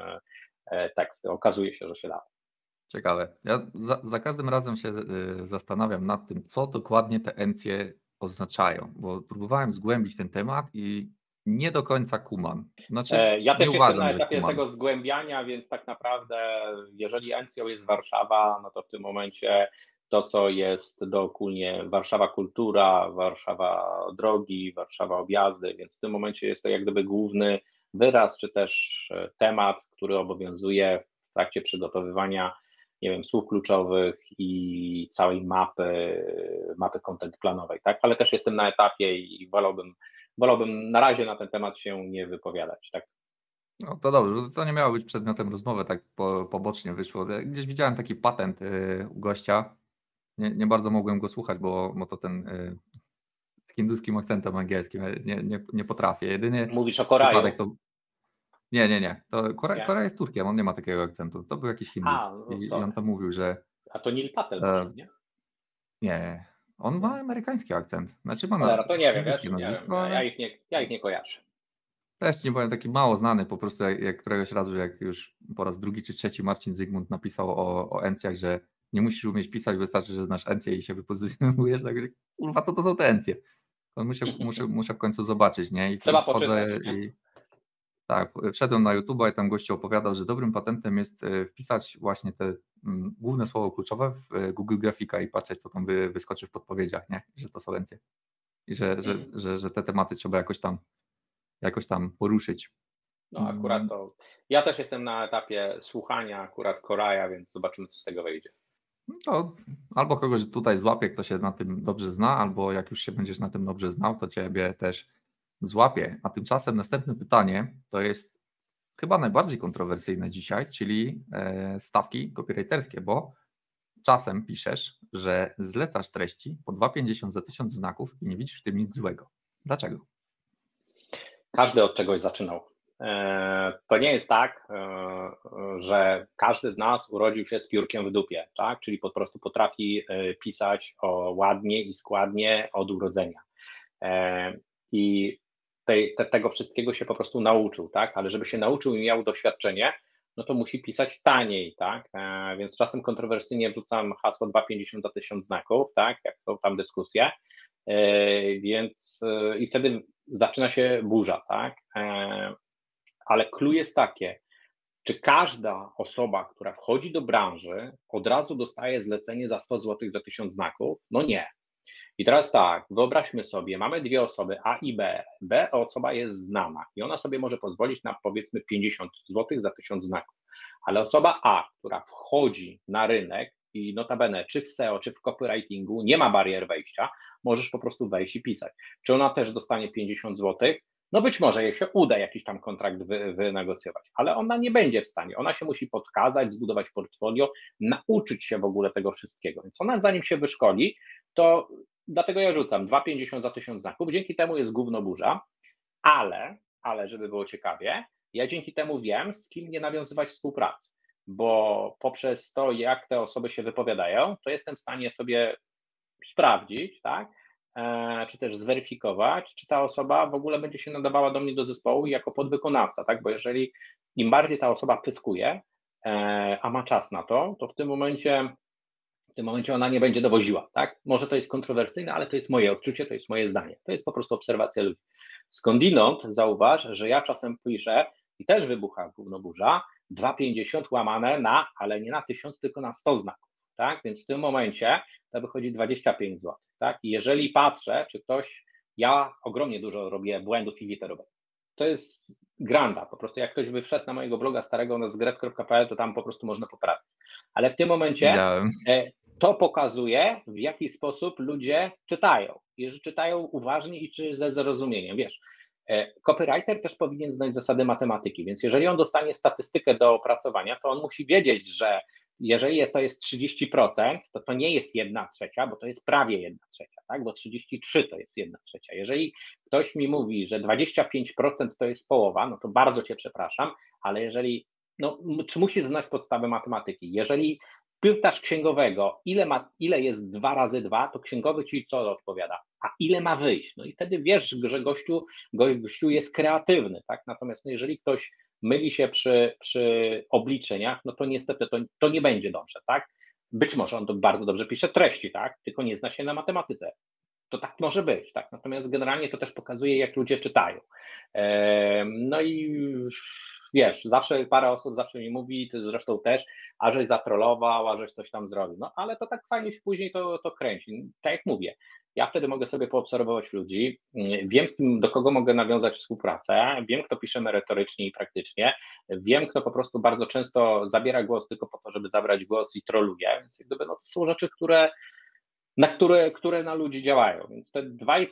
teksty. Okazuje się, że się da. Ciekawe. Ja za każdym razem się zastanawiam nad tym, co dokładnie te encje oznaczają, bo próbowałem zgłębić ten temat i nie do końca kumam. Znaczy, ja też uważam, jestem na etapie kumam tego zgłębiania, więc tak naprawdę jeżeli encją jest Warszawa, no to w tym momencie to, co jest dookólnie Warszawa kultura, Warszawa drogi, Warszawa objazdy, więc w tym momencie jest to jak gdyby główny wyraz, czy też temat, który obowiązuje w trakcie przygotowywania, nie wiem, słów kluczowych i całej mapy content planowej, tak? Ale też jestem na etapie i wolałbym na razie na ten temat się nie wypowiadać, tak? No to dobrze, bo to nie miało być przedmiotem rozmowy, tak pobocznie wyszło. Ja gdzieś widziałem taki patent u gościa, nie bardzo mogłem go słuchać, bo to ten z hinduskim akcentem angielskim, nie potrafię. Jedynie Mówisz o Koraju? przypadek to... Nie. To Nie? Korea jest Turkiem, on nie ma takiego akcentu. To był jakiś Hindus No i sorry. on tam mówił, że... A to Neil Patel może, nie? Nie, on ma amerykański akcent. Znaczy ma Cholera, to nie wiem, hinduskie wiesz, nie wiem. nazwisko, ale Ja ich nie kojarzę. też nie powiem, taki mało znany, po prostu jak któregoś razu, jak już po raz drugi czy trzeci Marcin Zygmunt napisał o encjach, że nie musisz umieć pisać, wystarczy, że znasz encję i się wypozycjonujesz, tak kurwa, co to są te encje? To muszę w końcu zobaczyć, nie? I Trzeba wchodzę poczytać, nie? i tak, wszedłem na YouTube'a i tam gościu opowiadał, że dobrym patentem jest wpisać właśnie te główne słowo kluczowe w Google Grafika i patrzeć, co tam wyskoczy w podpowiedziach, nie? Że to są encje. I że te tematy trzeba jakoś tam poruszyć. No akurat to, ja też jestem na etapie słuchania akurat Koraja, więc zobaczymy, co z tego wyjdzie. To albo kogoś tutaj złapie, kto się na tym dobrze zna, albo jak już się będziesz na tym dobrze znał, to ciebie też złapie. A tymczasem następne pytanie to jest chyba najbardziej kontrowersyjne dzisiaj, czyli stawki copywriterskie, bo czasem piszesz, że zlecasz treści po 2,50 za 1000 znaków i nie widzisz w tym nic złego. Dlaczego? Każdy od czegoś zaczynał. To nie jest tak, że każdy z nas urodził się z piórkiem w dupie, tak? Czyli po prostu potrafi pisać ładnie i składnie od urodzenia. I tego wszystkiego się po prostu nauczył, tak? Ale żeby się nauczył i miał doświadczenie, no to musi pisać taniej, tak? Więc czasem kontrowersyjnie wrzucam hasło 2,50 za 1000 znaków, tak? Jak są tam dyskusje. Więc i wtedy zaczyna się burza, tak? Ale clue jest takie, czy każda osoba, która wchodzi do branży, od razu dostaje zlecenie za 100 zł za 1000 znaków? No nie. I teraz tak, wyobraźmy sobie, mamy dwie osoby, A i B. B osoba jest znana i ona sobie może pozwolić na powiedzmy 50 zł za 1000 znaków. Ale osoba A, która wchodzi na rynek i notabene czy w SEO, czy w copywritingu nie ma barier wejścia, możesz po prostu wejść i pisać. Czy ona też dostanie 50 zł? No być może jej się uda jakiś tam kontrakt wynegocjować, ale ona nie będzie w stanie. Ona się musi podkazać, zbudować portfolio, nauczyć się w ogóle tego wszystkiego. Więc ona zanim się wyszkoli, to dlatego ja rzucam 2,50 za 1000 znaków. Dzięki temu jest gówno burza, ale żeby było ciekawie, ja dzięki temu wiem, z kim nie nawiązywać współpracy, bo poprzez to, jak te osoby się wypowiadają, to jestem w stanie sobie sprawdzić, tak, czy też zweryfikować, czy ta osoba w ogóle będzie się nadawała do mnie do zespołu jako podwykonawca, tak, bo jeżeli im bardziej ta osoba pyskuje, a ma czas na to, to w tym momencie ona nie będzie dowoziła, tak? Może to jest kontrowersyjne, ale to jest moje odczucie, to jest moje zdanie. To jest po prostu obserwacja ludzi. Skądinąd zauważ, że ja czasem piszę i też wybucha gównoburza, 2,50 łamane na, ale nie na 1000, tylko na 100 znaków, tak? Więc w tym momencie to wychodzi 25 zł, tak? I jeżeli patrzę, czy ktoś, ja ogromnie dużo robię błędów i literówek. To jest granda, po prostu jak ktoś by wszedł na mojego bloga starego na zgret.pl, to tam po prostu można poprawić. Ale w tym momencie Widziałem. to pokazuje, w jaki sposób ludzie czytają. Jeżeli czytają uważnie i czy ze zrozumieniem. Wiesz, copywriter też powinien znać zasady matematyki, więc jeżeli on dostanie statystykę do opracowania, to on musi wiedzieć, że jeżeli to jest 30%, to nie jest 1/3, bo to jest prawie 1/3, tak? Bo 33 to jest 1/3. Jeżeli ktoś mi mówi, że 25% to jest połowa, no to bardzo cię przepraszam, ale jeżeli, czy musisz znać podstawy matematyki? Jeżeli pytasz księgowego, ile jest 2 razy 2, to księgowy ci co odpowiada? A ile ma wyjść? No i wtedy wiesz, że gościu jest kreatywny, tak? Natomiast jeżeli ktoś myli się przy obliczeniach, no to niestety to nie będzie dobrze, tak? Być może on to bardzo dobrze pisze treści, tak? Tylko nie zna się na matematyce. To tak może być, tak? Natomiast generalnie to też pokazuje, jak ludzie czytają. No i wiesz, parę osób zawsze mi mówi, ty zresztą też, a żeś zatrollował, a żeś coś tam zrobił. No ale to tak fajnie się później to kręci. Tak jak mówię, ja wtedy mogę sobie poobserwować ludzi, wiem do kogo mogę nawiązać współpracę, wiem kto pisze merytorycznie i praktycznie, wiem kto po prostu bardzo często zabiera głos tylko po to, żeby zabrać głos i troluje, więc jak gdyby, to są rzeczy, które na ludzi działają. Więc te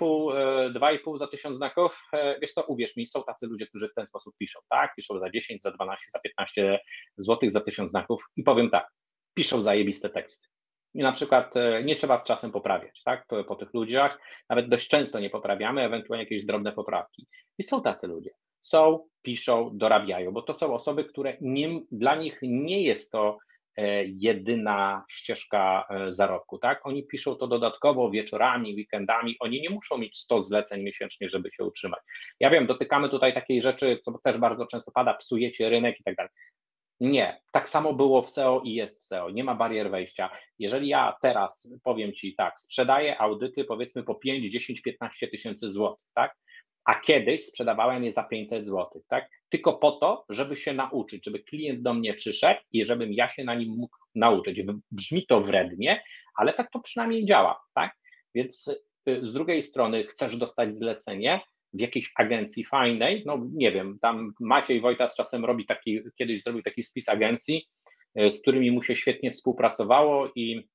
2,5 za 1000 znaków, wiesz co, uwierz mi, są tacy ludzie, którzy w ten sposób piszą, tak? Piszą za 10, za 12, za 15 zł za 1000 znaków i powiem tak, piszą zajebiste teksty. I na przykład nie trzeba czasem poprawiać, tak? Po tych ludziach, nawet dość często nie poprawiamy, ewentualnie jakieś drobne poprawki. I są tacy ludzie. Piszą, dorabiają, bo to są osoby, które dla nich nie jest to jedyna ścieżka zarobku, tak? Oni piszą to dodatkowo wieczorami, weekendami, oni nie muszą mieć 100 zleceń miesięcznie, żeby się utrzymać. Ja wiem, dotykamy tutaj takiej rzeczy, co też bardzo często pada, psujecie rynek i tak dalej. Nie, tak samo było w SEO i jest w SEO, nie ma barier wejścia. Jeżeli ja teraz powiem Ci tak, sprzedaję audyty powiedzmy po 5, 10, 15 tysięcy złotych, tak? A kiedyś sprzedawałem je za 500 zł, tak? Tylko po to, żeby się nauczyć, żeby klient do mnie przyszedł i żebym ja się na nim mógł nauczyć. Brzmi to wrednie, ale tak to przynajmniej działa, tak? Więc z drugiej strony chcesz dostać zlecenie w jakiejś agencji fajnej, no nie wiem, tam Maciej Wojtas czasem kiedyś zrobił taki spis agencji, z którymi mu się świetnie współpracowało i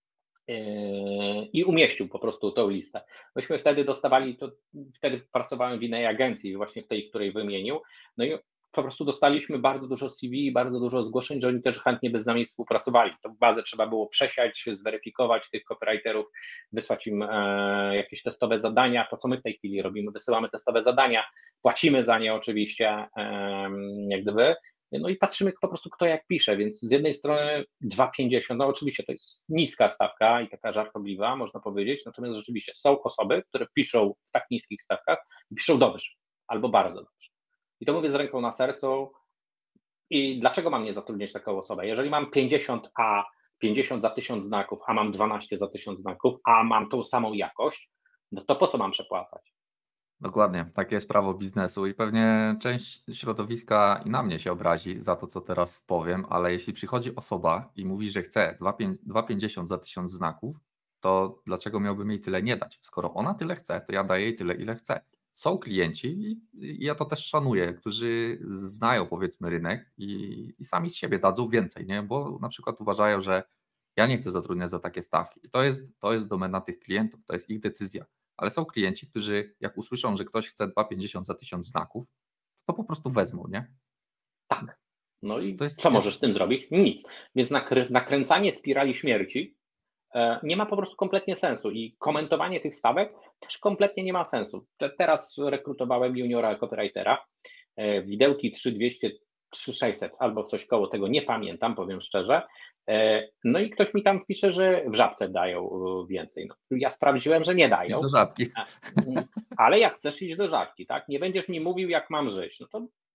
umieścił po prostu tą listę. Myśmy wtedy wtedy pracowałem w innej agencji, właśnie w tej, której wymienił, no i po prostu dostaliśmy bardzo dużo CV i bardzo dużo zgłoszeń, że oni też chętnie by z nami współpracowali. Tą bazę trzeba było przesiać, zweryfikować tych copywriterów, wysłać im jakieś testowe zadania, to co my w tej chwili robimy, wysyłamy testowe zadania, płacimy za nie oczywiście, jak gdyby, no i patrzymy po prostu kto jak pisze, więc z jednej strony 2,50, no oczywiście to jest niska stawka i taka żartobliwa, można powiedzieć, natomiast rzeczywiście są osoby, które piszą w tak niskich stawkach i piszą dobrze, albo bardzo dobrze. I to mówię z ręką na sercu. I dlaczego mam nie zatrudniać taką osobę? Jeżeli mam 50 za 1000 znaków, a mam 12 za 1000 znaków, a mam tą samą jakość, no to po co mam przepłacać? Dokładnie, takie jest prawo biznesu i pewnie część środowiska i na mnie się obrazi za to, co teraz powiem, ale jeśli przychodzi osoba i mówi, że chce 2,50 za 1000 znaków, to dlaczego miałbym jej tyle nie dać? Skoro ona tyle chce, to ja daję jej tyle, ile chce. Są klienci i ja to też szanuję, którzy znają powiedzmy rynek i sami z siebie dadzą więcej, nie? Bo na przykład uważają, że ja nie chcę zatrudniać za takie stawki. I to jest domena tych klientów, to jest ich decyzja. Ale są klienci, którzy jak usłyszą, że ktoś chce 2,50 za 1000 znaków, to po prostu wezmą, nie? Tak. No i co możesz z tym zrobić? Nic. Więc nakręcanie spirali śmierci nie ma po prostu kompletnie sensu i komentowanie tych stawek też kompletnie nie ma sensu. Teraz rekrutowałem juniora copywritera, widełki 3200, 3600 albo coś koło tego, nie pamiętam, powiem szczerze. No i ktoś mi tam pisze, że w Żabce dają więcej. No, ja sprawdziłem, że nie dają. Idź do Żabki. Ale jak chcesz iść do Żabki, tak? Nie będziesz mi mówił, jak mam żyć. No to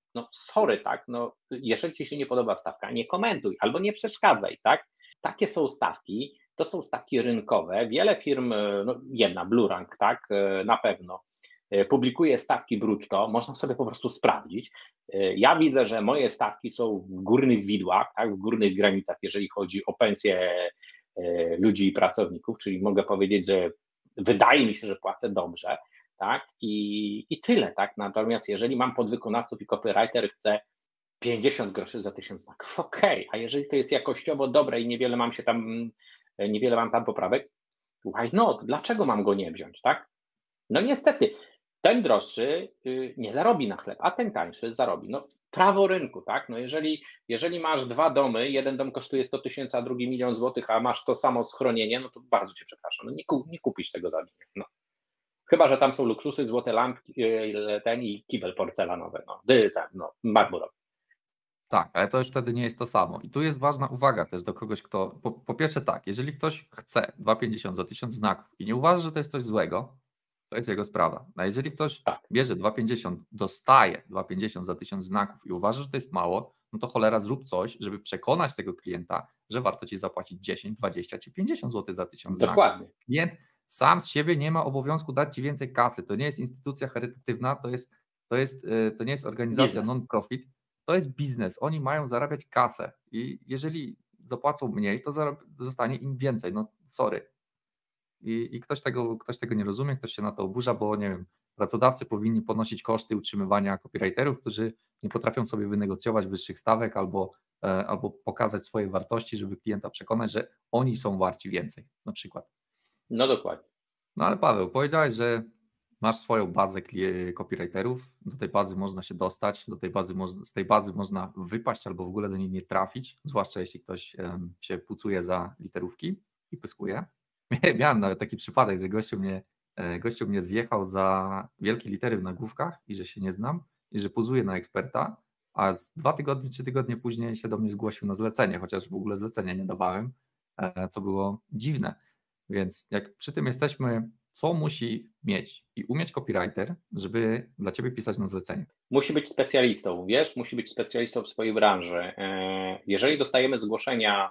no sorry, tak, no jeżeli ci się nie podoba stawka, nie komentuj albo nie przeszkadzaj, tak? Takie są stawki, to są stawki rynkowe. Wiele firm, no jedna, Blurank, tak, na pewno publikuje stawki brutto, można sobie po prostu sprawdzić. Ja widzę, że moje stawki są w górnych widłach, tak, w górnych granicach, jeżeli chodzi o pensje ludzi i pracowników, czyli mogę powiedzieć, że wydaje mi się, że płacę dobrze, tak, i tyle, tak. Natomiast jeżeli mam podwykonawców i copywriter chce 50 groszy za 1000 znaków, okej, a jeżeli to jest jakościowo dobre i niewiele mam tam poprawek, why not? Dlaczego mam go nie wziąć, tak? No niestety, ten droższy nie zarobi na chleb, a ten tańszy zarobi. No prawo rynku, tak? No jeżeli masz 2 domy, jeden dom kosztuje 100 000, a drugi 1 000 000 złotych, a masz to samo schronienie, no to bardzo cię przepraszam, no nie kupisz tego za milion. No. Chyba że tam są luksusy, złote lampki, ten i kibel porcelanowy, marmurowy. Tak, ale to już wtedy nie jest to samo. I tu jest ważna uwaga też do kogoś, kto, po pierwsze tak, jeżeli ktoś chce 2,50 za 1000 znaków i nie uważa, że to jest coś złego, to jest jego sprawa. A jeżeli ktoś bierze 2,50, dostaje 2,50 za 1000 znaków i uważa, że to jest mało, no to cholera zrób coś, żeby przekonać tego klienta, że warto ci zapłacić 10, 20 czy 50 zł za 1000 znaków. Dokładnie. Klient sam z siebie nie ma obowiązku dać ci więcej kasy. To nie jest instytucja charytatywna, to nie jest organizacja non-profit, to jest biznes. Oni mają zarabiać kasę i jeżeli zapłacą mniej, to zostanie im więcej. No sorry. I ktoś tego nie rozumie, ktoś się na to oburza, bo nie wiem, pracodawcy powinni ponosić koszty utrzymywania copywriterów, którzy nie potrafią sobie wynegocjować wyższych stawek albo pokazać swoje wartości, żeby klienta przekonać, że oni są warci więcej, na przykład. No dokładnie. No ale Paweł, powiedziałeś, że masz swoją bazę copywriterów, do tej bazy można się dostać, z tej bazy można wypaść albo w ogóle do niej nie trafić, zwłaszcza jeśli ktoś się pucuje za literówki i pyskuje. Miałem nawet taki przypadek, że gościu mnie zjechał za wielkie litery w nagłówkach i że się nie znam i że pozuje na eksperta, a 2 tygodnie, 3 tygodnie później się do mnie zgłosił na zlecenie, chociaż w ogóle zlecenia nie dawałem, co było dziwne. Więc jak przy tym jesteśmy, co musi mieć i umieć copywriter, żeby dla ciebie pisać na zlecenie? Musi być specjalistą, wiesz, musi być specjalistą w swojej branży. Jeżeli dostajemy zgłoszenia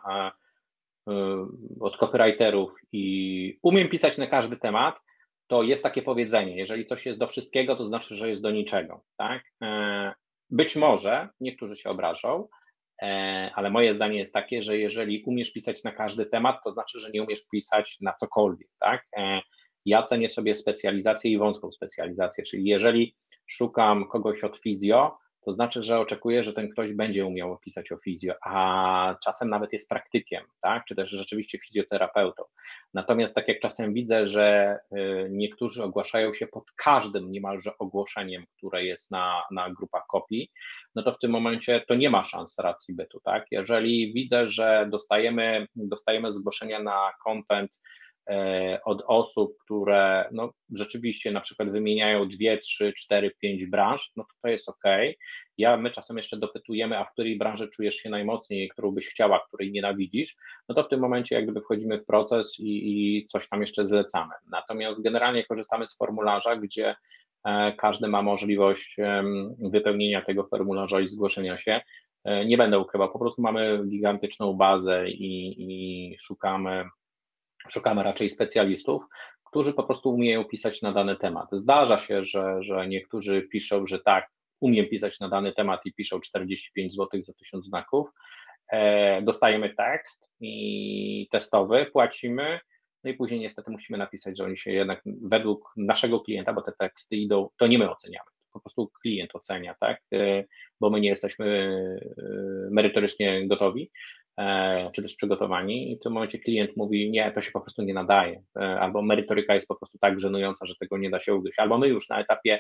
od copywriterów i umiem pisać na każdy temat, to jest takie powiedzenie, jeżeli coś jest do wszystkiego, to znaczy, że jest do niczego, tak? Być może niektórzy się obrażą, ale moje zdanie jest takie, że jeżeli umiesz pisać na każdy temat, to znaczy, że nie umiesz pisać na cokolwiek, tak? Ja cenię sobie specjalizację i wąską specjalizację, czyli jeżeli szukam kogoś od fizjo, to znaczy, że oczekuję, że ten ktoś będzie umiał pisać o fizjo, a czasem nawet jest praktykiem, tak? Czy też rzeczywiście fizjoterapeutą. Natomiast tak jak czasem widzę, że niektórzy ogłaszają się pod każdym niemalże ogłoszeniem, które jest na grupach kopii, no to w tym momencie to nie ma szans racji bytu, tak? Jeżeli widzę, że dostajemy zgłoszenia na content od osób, które no, rzeczywiście na przykład wymieniają 2, 3, 4, 5 branż, no to jest ok. My czasem jeszcze dopytujemy, a w której branży czujesz się najmocniej, którą byś chciała, której nienawidzisz, no to w tym momencie jak gdyby wchodzimy w proces i coś tam jeszcze zlecamy. Natomiast generalnie korzystamy z formularza, gdzie każdy ma możliwość wypełnienia tego formularza i zgłoszenia się. Nie będę ukrywał, po prostu mamy gigantyczną bazę i szukamy raczej specjalistów, którzy po prostu umieją pisać na dany temat. Zdarza się, że niektórzy piszą, że tak, umiem pisać na dany temat i piszą 45 zł za 1000 znaków. Dostajemy tekst i testowy, płacimy, no i później niestety musimy napisać, że oni się jednak według naszego klienta, bo te teksty idą, to nie my oceniamy, po prostu klient ocenia, tak, bo my nie jesteśmy merytorycznie gotowi, czy też przygotowani i w tym momencie klient mówi, nie, to się po prostu nie nadaje, albo merytoryka jest po prostu tak żenująca, że tego nie da się ugryźć, albo my już na etapie,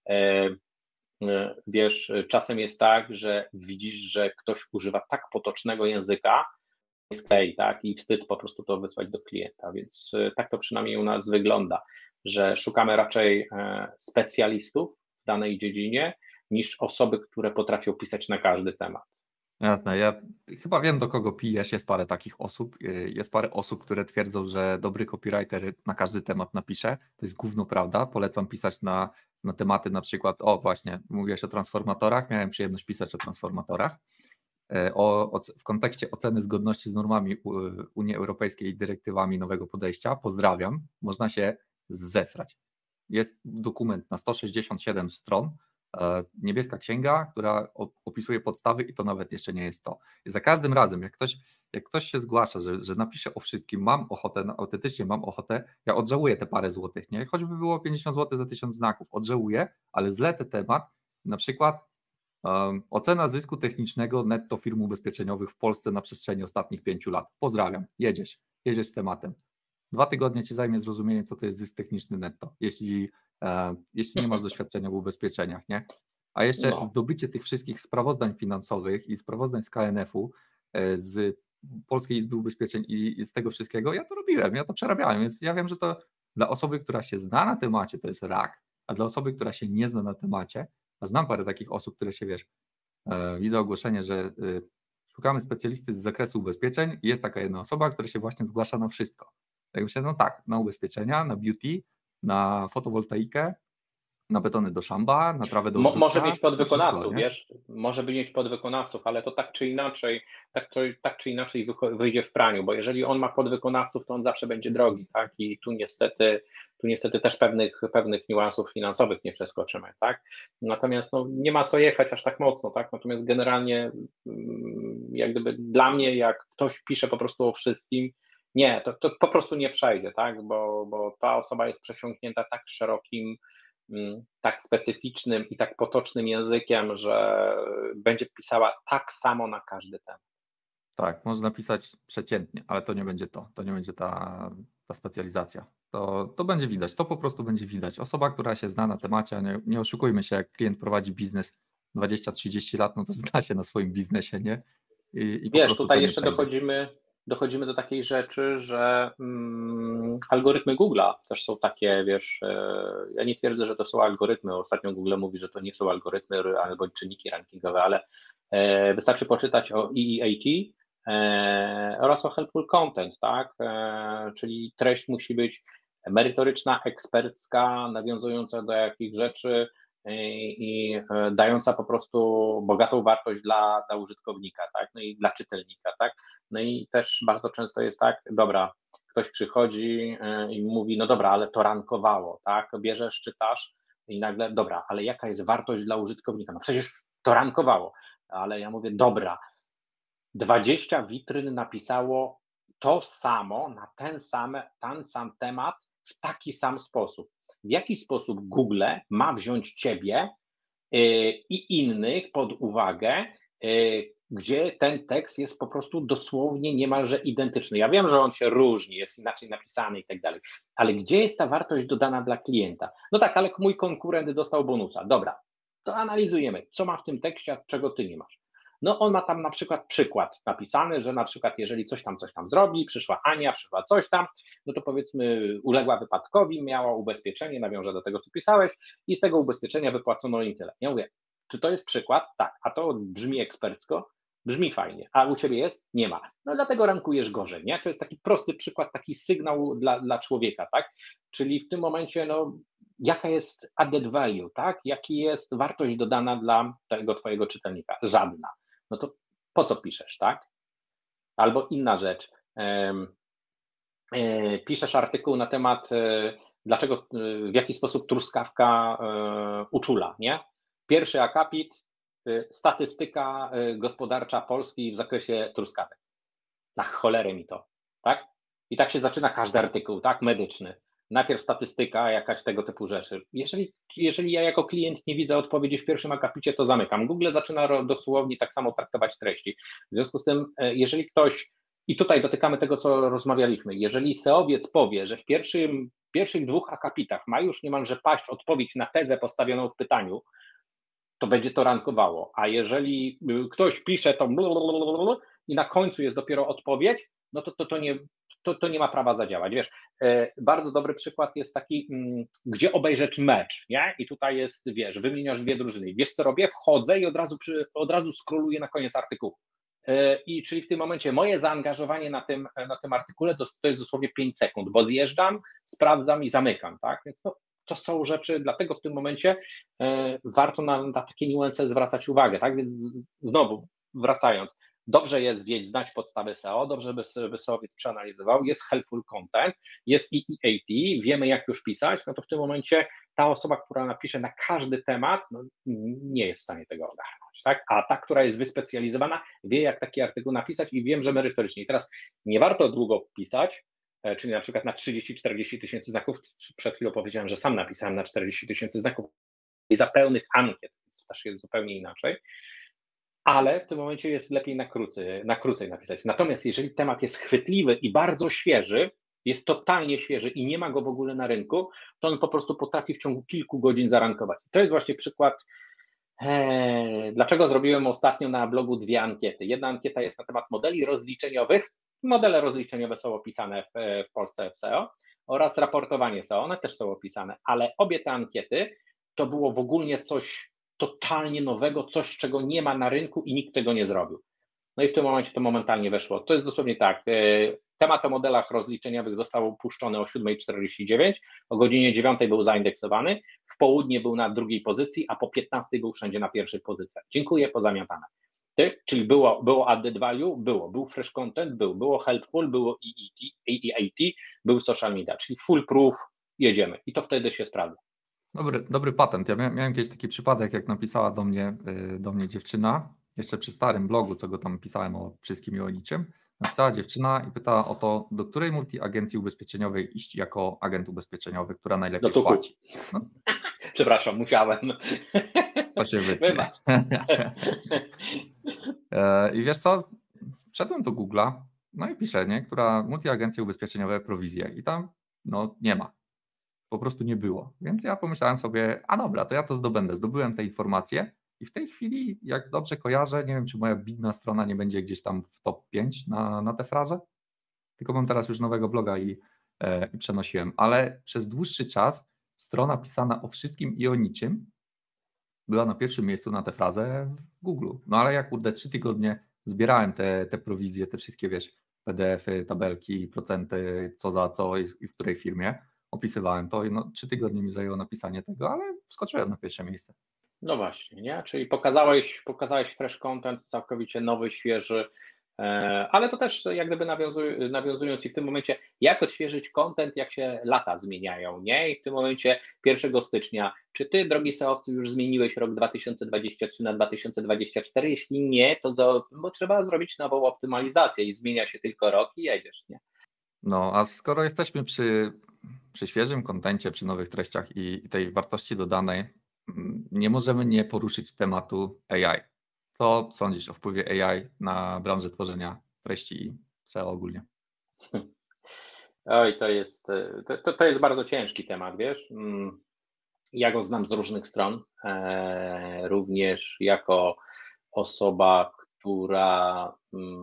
wiesz, czasem jest tak, że widzisz, że ktoś używa tak potocznego języka, tak, i wstyd po prostu to wysłać do klienta, więc tak to przynajmniej u nas wygląda, że szukamy raczej specjalistów w danej dziedzinie niż osoby, które potrafią pisać na każdy temat. Jasne, ja chyba wiem, do kogo pijesz, jest parę takich osób, jest parę osób, które twierdzą, że dobry copywriter na każdy temat napisze, to jest gówno prawda, polecam pisać na na tematy na przykład, właśnie, mówiłeś o transformatorach, miałem przyjemność pisać o transformatorach, w kontekście oceny zgodności z normami Unii Europejskiej i dyrektywami nowego podejścia, pozdrawiam, można się zesrać. Jest dokument na 167 stron, niebieska księga, która opisuje podstawy i to nawet jeszcze nie jest to. I za każdym razem, jak ktoś się zgłasza, że napisze o wszystkim, autentycznie mam ochotę, ja odżałuję te parę złotych, nie? Choćby było 50 zł za 1000 znaków, odżałuję, ale zlecę temat, na przykład ocena zysku technicznego netto firm ubezpieczeniowych w Polsce na przestrzeni ostatnich 5 lat. Pozdrawiam, jedziesz z tematem. 2 tygodnie ci zajmie zrozumienie, co to jest zysk techniczny netto, jeśli nie masz doświadczenia w ubezpieczeniach, nie? A jeszcze zdobycie tych wszystkich sprawozdań finansowych i sprawozdań z KNF-u, z Polskiej Izby Ubezpieczeń i z tego wszystkiego, ja to robiłem, ja to przerabiałem, więc ja wiem, że to dla osoby, która się zna na temacie, to jest rak, a dla osoby, która się nie zna na temacie, a znam parę takich osób, które się, widzę ogłoszenie, że szukamy specjalisty z zakresu ubezpieczeń i jest taka jedna osoba, która się właśnie zgłasza na wszystko. Tak myślę, no tak, na ubezpieczenia, na beauty, na fotowoltaikę, na betony do szamba, na trawę do ogródka. Może mieć podwykonawców, wiesz, może by mieć podwykonawców, ale to tak czy inaczej wyjdzie w praniu, bo jeżeli on ma podwykonawców, to on zawsze będzie drogi, tak? I tu niestety też pewnych niuansów finansowych nie przeskoczymy, tak? Natomiast nie ma co jechać aż tak mocno, tak? Natomiast generalnie jak gdyby dla mnie, jak ktoś pisze po prostu o wszystkim, nie, to po prostu nie przejdzie, tak? Bo ta osoba jest przesiąknięta tak szerokim, tak specyficznym i tak potocznym językiem, że będzie pisała tak samo na każdy temat. Tak, można pisać przeciętnie, ale to nie będzie ta specjalizacja. To będzie widać, to po prostu będzie widać. Osoba, która się zna na temacie, nie oszukujmy się, jak klient prowadzi biznes 20-30 lat, no to zna się na swoim biznesie, nie? I wiesz, tutaj jeszcze dochodzimy do takiej rzeczy, że algorytmy Google'a też są takie, wiesz, ja nie twierdzę, że to są algorytmy, ostatnio Google mówi, że to nie są algorytmy albo czynniki rankingowe, ale wystarczy poczytać o EEAT oraz o helpful content, tak, czyli treść musi być merytoryczna, ekspercka, nawiązująca do jakichś rzeczy i dająca po prostu bogatą wartość dla użytkownika, tak, no i dla czytelnika, tak. No i też bardzo często jest tak, dobra, ktoś przychodzi i mówi, no dobra, ale to rankowało, tak, bierzesz, czytasz i nagle, dobra, ale jaka jest wartość dla użytkownika? No przecież to rankowało, ale ja mówię, dobra, 20 witryn napisało to samo na ten sam temat w taki sam sposób. W jaki sposób Google ma wziąć ciebie i innych pod uwagę, gdzie ten tekst jest po prostu dosłownie niemalże identyczny. Ja wiem, że on się różni, jest inaczej napisany i tak dalej, ale gdzie jest ta wartość dodana dla klienta? No tak, ale mój konkurent dostał bonusa. Dobra, to analizujemy, co ma w tym tekście, a czego ty nie masz. No on ma tam na przykład napisany, że na przykład jeżeli coś tam zrobi, przyszła Ania, przyszła coś tam, no to powiedzmy uległa wypadkowi, miała ubezpieczenie, nawiążę do tego, co pisałeś i z tego ubezpieczenia wypłacono im tyle. Ja mówię, czy to jest przykład? Tak, a to brzmi ekspercko, brzmi fajnie, a u ciebie jest? Nie ma. No dlatego rankujesz gorzej, nie? To jest taki prosty przykład, taki sygnał dla człowieka, tak? Czyli w tym momencie, no jaka jest added value, tak? Jaki jest wartość dodana dla tego twojego czytelnika? Żadna. No to po co piszesz, tak? Albo inna rzecz. Piszesz artykuł na temat, dlaczego, w jaki sposób truskawka uczula, nie? Pierwszy akapit, statystyka gospodarcza Polski w zakresie truskawek. Na cholerę mi to, tak? I tak się zaczyna każdy artykuł, tak? Medyczny. Najpierw statystyka, jakaś tego typu rzeczy. Jeżeli ja jako klient nie widzę odpowiedzi w pierwszym akapicie, to zamykam. Google zaczyna dosłownie tak samo traktować treści. W związku z tym, jeżeli ktoś, i tutaj dotykamy tego, co rozmawialiśmy, jeżeli SEOwiec powie, że w pierwszych 2 akapitach ma już niemalże paść odpowiedź na tezę postawioną w pytaniu, to będzie to rankowało. A jeżeli ktoś pisze to i na końcu jest dopiero odpowiedź, no to nie ma prawa zadziałać. Wiesz, bardzo dobry przykład jest taki, gdzie obejrzeć mecz, nie? I tutaj jest, wiesz, wymieniasz 2 drużyny. Wiesz, co robię? Wchodzę i od razu scrolluję na koniec artykułu. I czyli w tym momencie moje zaangażowanie na tym artykule to jest dosłownie 5 sekund, bo zjeżdżam, sprawdzam i zamykam, tak? Więc to są rzeczy, dlatego w tym momencie warto na takie niuanse zwracać uwagę, tak? Więc znowu wracając, dobrze jest znać podstawy SEO, dobrze by SEOwiec przeanalizował, jest helpful content, jest EEAT, wiemy jak już pisać, no to w tym momencie ta osoba, która napisze na każdy temat, no, nie jest w stanie tego ogarnąć, tak? A ta, która jest wyspecjalizowana, wie jak taki artykuł napisać i wiem, że merytorycznie. I teraz nie warto długo pisać, czyli na przykład na 30-40 tysięcy znaków, przed chwilą powiedziałem, że sam napisałem na 40 tysięcy znaków i za pełnych ankiet, to też jest zupełnie inaczej, ale w tym momencie jest lepiej na krócej napisać. Natomiast jeżeli temat jest chwytliwy i bardzo świeży, jest totalnie świeży i nie ma go w ogóle na rynku, to on po prostu potrafi w ciągu kilku godzin zarankować. To jest właśnie przykład, dlaczego zrobiłem ostatnio na blogu 2 ankiety. Jedna ankieta jest na temat modeli rozliczeniowych. Modele rozliczeniowe są opisane w Polsce w SEO oraz raportowanie SEO, one też są opisane, ale obie te ankiety to było w ogóle coś totalnie nowego, coś, czego nie ma na rynku i nikt tego nie zrobił. No i w tym momencie to momentalnie weszło. To jest dosłownie tak, temat o modelach rozliczeniowych został opuszczony o 7:49, o godzinie 9 był zaindeksowany, w południe był na 2. pozycji, a po 15 był wszędzie na 1. pozycji. Dziękuję, pozamiatane. Czyli było added value, był fresh content, było helpful, było EEAT, był social media, czyli full proof, jedziemy i to wtedy się sprawdza. Dobry patent. Ja miałem kiedyś taki przypadek, jak napisała do mnie dziewczyna, jeszcze przy starym blogu, co go tam pisałem o wszystkim i o niczym, napisała dziewczyna i pytała o to, do której multiagencji ubezpieczeniowej iść jako agent ubezpieczeniowy, która najlepiej płaci. No. Przepraszam, musiałem. To się wytnie. I wiesz co, wszedłem do Google'a, no i piszę, nie, która multiagencja ubezpieczeniowe prowizje i tam no nie ma. Po prostu nie było. Więc ja pomyślałem sobie, a dobra, to ja to zdobędę. Zdobyłem te informacje i w tej chwili, jak dobrze kojarzę, nie wiem, czy moja bidna strona nie będzie gdzieś tam w top 5 na tę frazę, tylko mam teraz już nowego bloga i przenosiłem, ale przez dłuższy czas strona pisana o wszystkim i o niczym była na pierwszym miejscu na tę frazę w Google. No ale ja kurde 3 tygodnie zbierałem te prowizje, te wszystkie, wiesz, PDF-y, tabelki, procenty, co za co i w której firmie. Opisywałem to i no 3 tygodnie mi zajęło napisanie tego, ale wskoczyłem na pierwsze miejsce. No właśnie, nie? Czyli pokazałeś fresh content, całkowicie nowy, świeży, ale to też jak gdyby nawiązując i w tym momencie, jak odświeżyć content, jak się lata zmieniają, nie? I w tym momencie 1 stycznia, czy ty, drogi SEO-wcu, już zmieniłeś rok 2023 na 2024? Jeśli nie, to bo trzeba zrobić nową optymalizację i zmienia się tylko rok i jedziesz, nie? No, a skoro jesteśmy przy świeżym kontencie, przy nowych treściach i tej wartości dodanej, nie możemy nie poruszyć tematu AI. Co sądzisz o wpływie AI na branżę tworzenia treści i SEO ogólnie? Oj, to jest bardzo ciężki temat, wiesz. Ja go znam z różnych stron, również jako osoba, która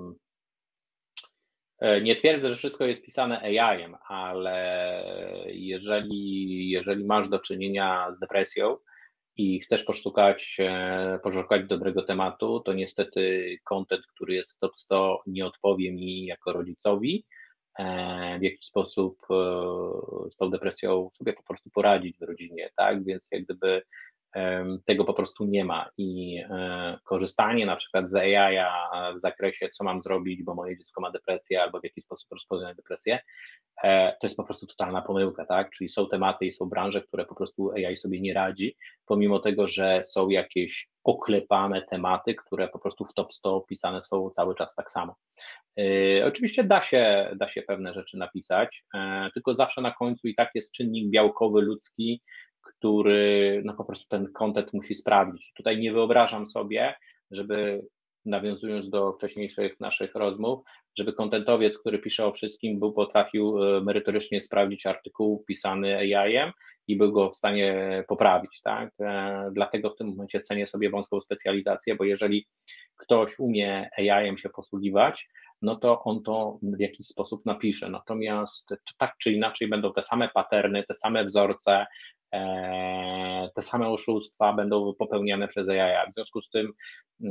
nie twierdzę, że wszystko jest pisane AI-em, ale jeżeli masz do czynienia z depresją i chcesz poszukać dobrego tematu, to niestety content, który jest w top 100, nie odpowie mi jako rodzicowi, w jaki sposób z tą depresją sobie po prostu poradzić w rodzinie, tak? Więc jak gdyby tego po prostu nie ma i korzystanie na przykład z AI w zakresie, co mam zrobić, bo moje dziecko ma depresję, albo w jaki sposób rozpoznać depresję, to jest po prostu totalna pomyłka, tak? Czyli są tematy i są branże, które po prostu AI sobie nie radzi, pomimo tego, że są jakieś oklepane tematy, które po prostu w top 100 pisane są cały czas tak samo. Oczywiście da się pewne rzeczy napisać, tylko zawsze na końcu i tak jest czynnik białkowy ludzki, który no po prostu ten content musi sprawdzić. Tutaj nie wyobrażam sobie, żeby nawiązując do wcześniejszych naszych rozmów, żeby kontentowiec, który pisze o wszystkim, potrafił merytorycznie sprawdzić artykuł pisany AI-em i był go w stanie poprawić, tak? Dlatego w tym momencie cenię sobie wąską specjalizację, bo jeżeli ktoś umie AI-em się posługiwać, no to on to w jakiś sposób napisze. Natomiast to tak czy inaczej będą te same paterny, te same wzorce, te same oszustwa będą popełniane przez AI. W związku z tym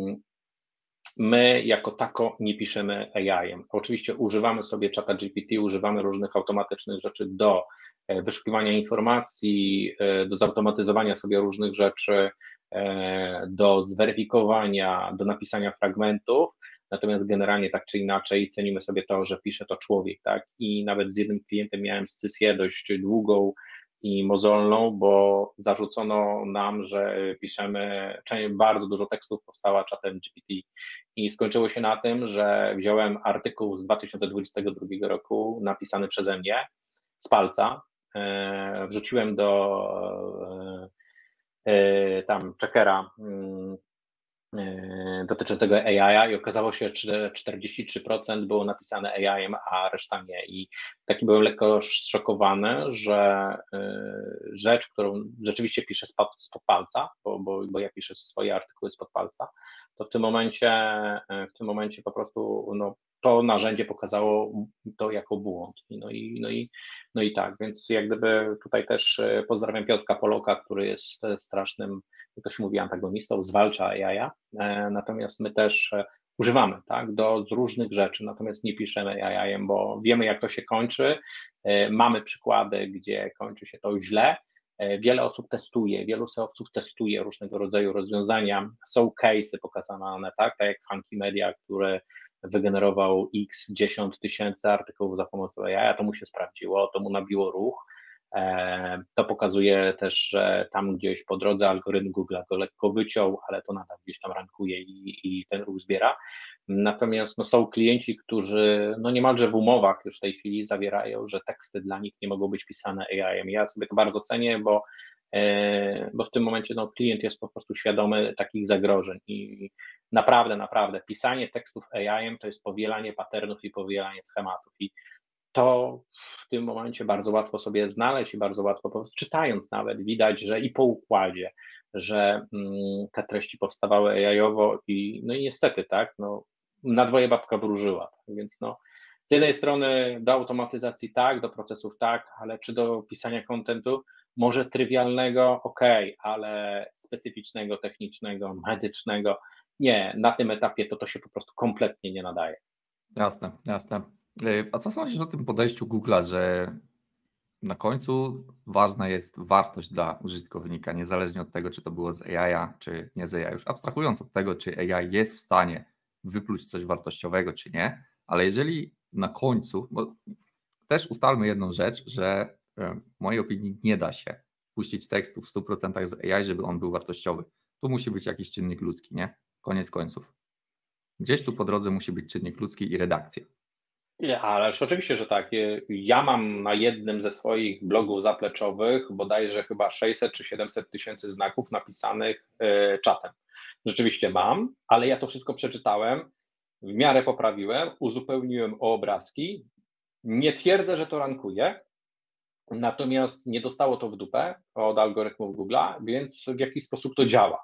my jako tako nie piszemy AI-em. Oczywiście używamy sobie ChatGPT, używamy różnych automatycznych rzeczy do wyszukiwania informacji, do zautomatyzowania sobie różnych rzeczy, do zweryfikowania, do napisania fragmentów, natomiast generalnie tak czy inaczej cenimy sobie to, że pisze to człowiek, tak? I nawet z jednym klientem miałem scysję dość długą i mozolną, bo zarzucono nam, że piszemy, bardzo dużo tekstów powstała czatem GPT i skończyło się na tym, że wziąłem artykuł z 2022 roku napisany przeze mnie z palca, wrzuciłem do tam checkera dotyczącego AI i okazało się, że 43% było napisane AI-em, a reszta nie. I taki byłem lekko zszokowany, że rzecz, którą rzeczywiście piszę spod palca, bo ja piszę swoje artykuły spod palca, to w tym momencie po prostu to narzędzie pokazało to jako błąd. No i tak, więc jak gdyby tutaj też pozdrawiam Piotrka Poloka, który jest strasznym, jak to się mówi, antagonistą, zwalcza AI, natomiast my też używamy, tak, z różnych rzeczy, natomiast nie piszemy AI, bo wiemy, jak to się kończy, mamy przykłady, gdzie kończy się to źle, wiele osób testuje, wielu SEO-owców testuje różnego rodzaju rozwiązania, są case'y pokazane, tak jak Funky Media, który wygenerował x 10 tysięcy artykułów za pomocą AI, to mu się sprawdziło, to mu nabiło ruch. To pokazuje też, że tam gdzieś po drodze algorytm Google go lekko wyciął, ale to nadal gdzieś tam rankuje i ten ruch zbiera. Natomiast są klienci, którzy niemalże w umowach już w tej chwili zawierają, że teksty dla nich nie mogą być pisane AI-em. Ja sobie to bardzo cenię, bo w tym momencie klient jest po prostu świadomy takich zagrożeń i naprawdę pisanie tekstów AI-em to jest powielanie patternów i powielanie schematów i to w tym momencie bardzo łatwo sobie znaleźć i bardzo łatwo, po prostu czytając nawet, widać, że i po układzie, że te treści powstawały AI-owo i niestety, tak, na dwoje babka wróżyła, tak? Więc z jednej strony do automatyzacji tak, do procesów tak, ale czy do pisania kontentu, może trywialnego, ale specyficznego, technicznego, medycznego, nie, na tym etapie to się po prostu kompletnie nie nadaje. Jasne. A co sądzisz o tym podejściu Google'a, że na końcu ważna jest wartość dla użytkownika, niezależnie od tego, czy to było z AI, czy nie z AI, już abstrahując od tego, czy AI jest w stanie wypluć coś wartościowego, czy nie, ale jeżeli na końcu, bo też ustalmy jedną rzecz, że w mojej opinii nie da się puścić tekstu w 100% z AI, żeby on był wartościowy. Tu musi być jakiś czynnik ludzki, nie? Koniec końców. Gdzieś tu po drodze musi być czynnik ludzki i redakcja. Nie, ależ oczywiście, że tak. Ja mam na jednym ze swoich blogów zapleczowych bodajże chyba 600 czy 700 tysięcy znaków napisanych czatem. Rzeczywiście mam, ale ja to wszystko przeczytałem, w miarę poprawiłem, uzupełniłem o obrazki. Nie twierdzę, że to rankuje, natomiast nie dostało to w dupę od algorytmów Google'a, więc w jakiś sposób to działa.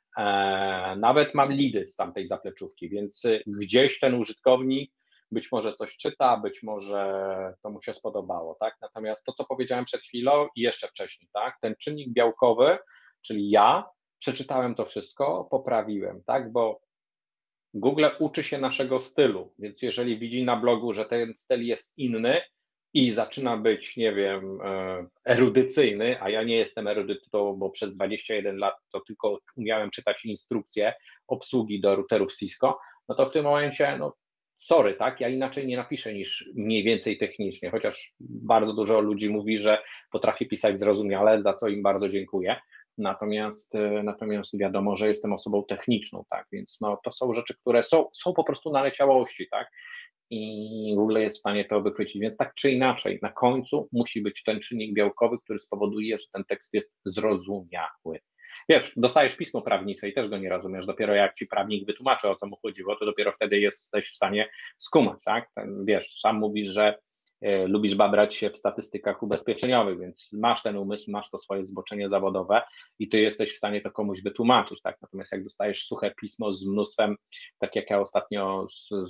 Nawet mam lidy z tamtej zapleczówki, więc gdzieś ten użytkownik być może coś czyta, być może to mu się spodobało, tak? Natomiast to, co powiedziałem przed chwilą i jeszcze wcześniej, tak? Ten czynnik białkowy, czyli ja przeczytałem to wszystko, poprawiłem, tak? Bo Google uczy się naszego stylu, więc jeżeli widzi na blogu, że ten styl jest inny i zaczyna być, nie wiem, erudycyjny, a ja nie jestem erudytą, bo przez 21 lat to tylko umiałem czytać instrukcje obsługi do routerów Cisco, to w tym momencie, sorry, tak, ja inaczej nie napiszę niż mniej więcej technicznie, chociaż bardzo dużo ludzi mówi, że potrafię pisać zrozumiale, za co im bardzo dziękuję. Natomiast wiadomo, że jestem osobą techniczną, tak, więc to są rzeczy, które są po prostu naleciałości, tak, i Google jest w stanie to wychwycić, więc tak czy inaczej, na końcu musi być ten czynnik białkowy, który spowoduje, że ten tekst jest zrozumiały. Wiesz, dostajesz pismo prawnicze i też go nie rozumiesz, dopiero jak ci prawnik wytłumaczy, o co mu chodziło, to dopiero wtedy jesteś w stanie skumać, tak, wiesz, sam mówisz, że lubisz babrać się w statystykach ubezpieczeniowych, więc masz ten umysł, masz to swoje zboczenie zawodowe i ty jesteś w stanie to komuś wytłumaczyć, tak? Natomiast jak dostajesz suche pismo z mnóstwem, tak jak ja ostatnio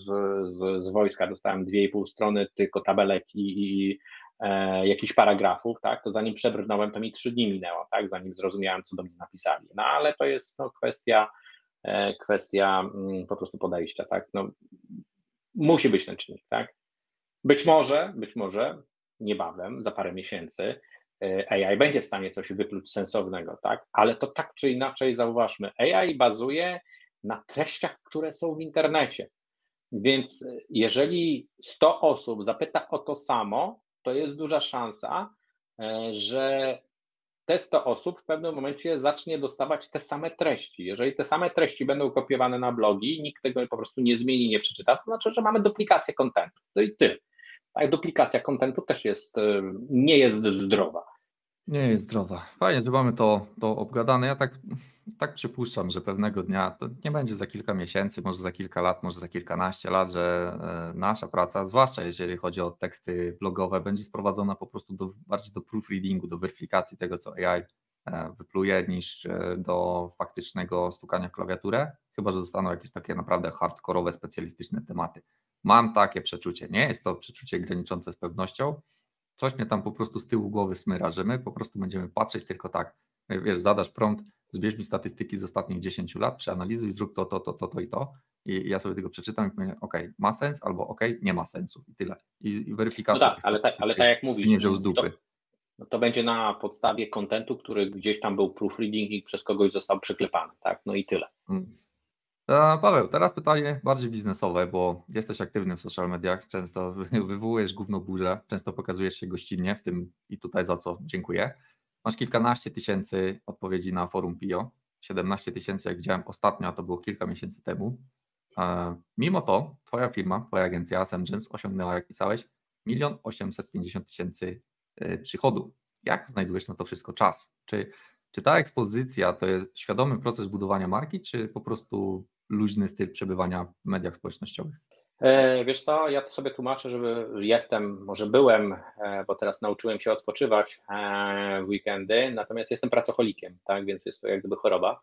z wojska dostałem 2,5 strony tylko tabelek i jakichś paragrafów, tak? To zanim przebrnąłem, to mi 3 dni minęło, tak? Zanim zrozumiałem, co do mnie napisali. Ale to jest kwestia po prostu podejścia, tak? Musi być ten czynnik, tak? Być może niebawem, za parę miesięcy, AI będzie w stanie coś wypluć sensownego, tak? Ale to tak czy inaczej zauważmy, AI bazuje na treściach, które są w internecie. Więc jeżeli 100 osób zapyta o to samo, to jest duża szansa, że te 100 osób w pewnym momencie zacznie dostawać te same treści. Jeżeli te same treści będą kopiowane na blogi, nikt tego po prostu nie zmieni, nie przeczyta, to znaczy, że mamy duplikację kontentu. No i tyle. Tak, duplikacja kontentu też nie jest zdrowa. Nie jest zdrowa. Fajnie, że mamy to obgadane. Ja tak przypuszczam, że pewnego dnia, to nie będzie za kilka miesięcy, może za kilka lat, może za kilkanaście lat, że nasza praca, zwłaszcza jeżeli chodzi o teksty blogowe, będzie sprowadzona po prostu bardziej do proofreadingu, do weryfikacji tego, co AI wypluje, niż do faktycznego stukania w klawiaturę, chyba że zostaną jakieś takie naprawdę hardkorowe, specjalistyczne tematy. Mam takie przeczucie. Nie jest to przeczucie graniczące z pewnością, coś mnie tam po prostu z tyłu głowy smyra, że my po prostu będziemy patrzeć tylko tak, wiesz, zadasz prompt, zbierz mi statystyki z ostatnich 10 lat, przeanalizuj, zrób to i to i ja sobie tego przeczytam i powiem, ok, ma sens albo ok, nie ma sensu i tyle. I weryfikacja No tak, ale tak jak mówisz, nie wziął z dupy. To będzie na podstawie kontentu, który gdzieś tam był proofreading i przez kogoś został przyklepany, tak? No i tyle. Paweł, teraz pytanie bardziej biznesowe, bo jesteś aktywny w social mediach, często wywołujesz gówno burzę, często pokazujesz się gościnnie, w tym i tutaj za co dziękuję. Masz kilkanaście tysięcy odpowiedzi na forum PIO, 17 tysięcy jak widziałem ostatnio, a to było kilka miesięcy temu. Mimo to twoja firma, twoja agencja SemGens osiągnęła, jak pisałeś, 1 850 000 przychodu. Jak znajdujesz na to wszystko czas? Czy ta ekspozycja to jest świadomy proces budowania marki, czy po prostu luźny styl przebywania w mediach społecznościowych? Wiesz co, ja to sobie tłumaczę, może byłem, bo teraz nauczyłem się odpoczywać w weekendy, natomiast jestem pracocholikiem, tak, więc jest to jak gdyby choroba.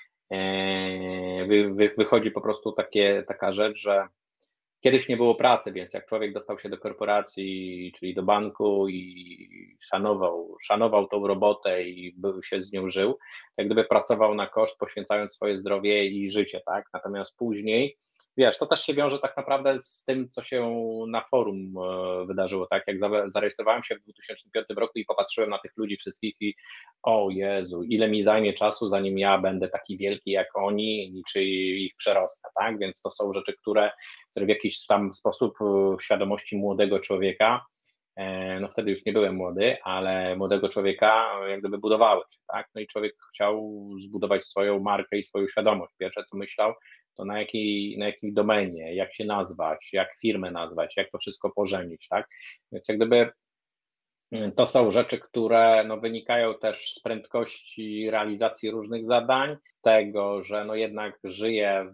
Wychodzi po prostu taka rzecz, że kiedyś nie było pracy, więc jak człowiek dostał się do korporacji, czyli do banku i szanował tą robotę i się z nią żył, jak gdyby pracował na koszt, poświęcając swoje zdrowie i życie, tak? Natomiast później, wiesz, to też się wiąże tak naprawdę z tym, co się na forum wydarzyło, tak? Jak zarejestrowałem się w 2005 roku i popatrzyłem na tych ludzi wszystkich i o Jezu, ile mi zajmie czasu, zanim ja będę taki wielki jak oni, czy ich przerosnę, tak? Więc to są rzeczy, które w jakiś tam sposób w świadomości młodego człowieka, no wtedy już nie byłem młody, ale młodego człowieka jak gdyby budowały się, tak? No i człowiek chciał zbudować swoją markę i swoją świadomość. Pierwsze co myślał, to na jakiej domenie, jak się nazwać, jak firmę nazwać, jak to wszystko pożenić, tak? Więc jak gdyby to są rzeczy, które no, wynikają też z prędkości realizacji różnych zadań, z tego, że no, jednak żyję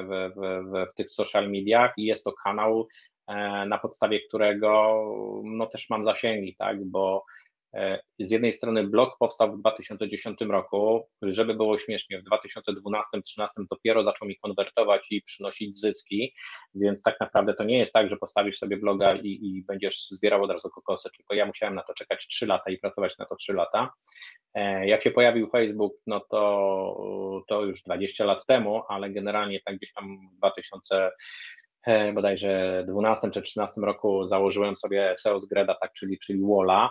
w tych social mediach i jest to kanał, na podstawie którego no, też mam zasięgi, tak, bo z jednej strony blog powstał w 2010 roku, żeby było śmiesznie, w 2012-2013 dopiero zaczął mi konwertować i przynosić zyski, więc tak naprawdę to nie jest tak, że postawisz sobie bloga i będziesz zbierał od razu kokosy, tylko ja musiałem na to czekać 3 lata i pracować na to 3 lata. Jak się pojawił Facebook, no to już 20 lat temu, ale generalnie tak gdzieś tam w 2000 bodajże 12 czy 13 roku założyłem sobie SEO z Greda, tak, czyli Walla,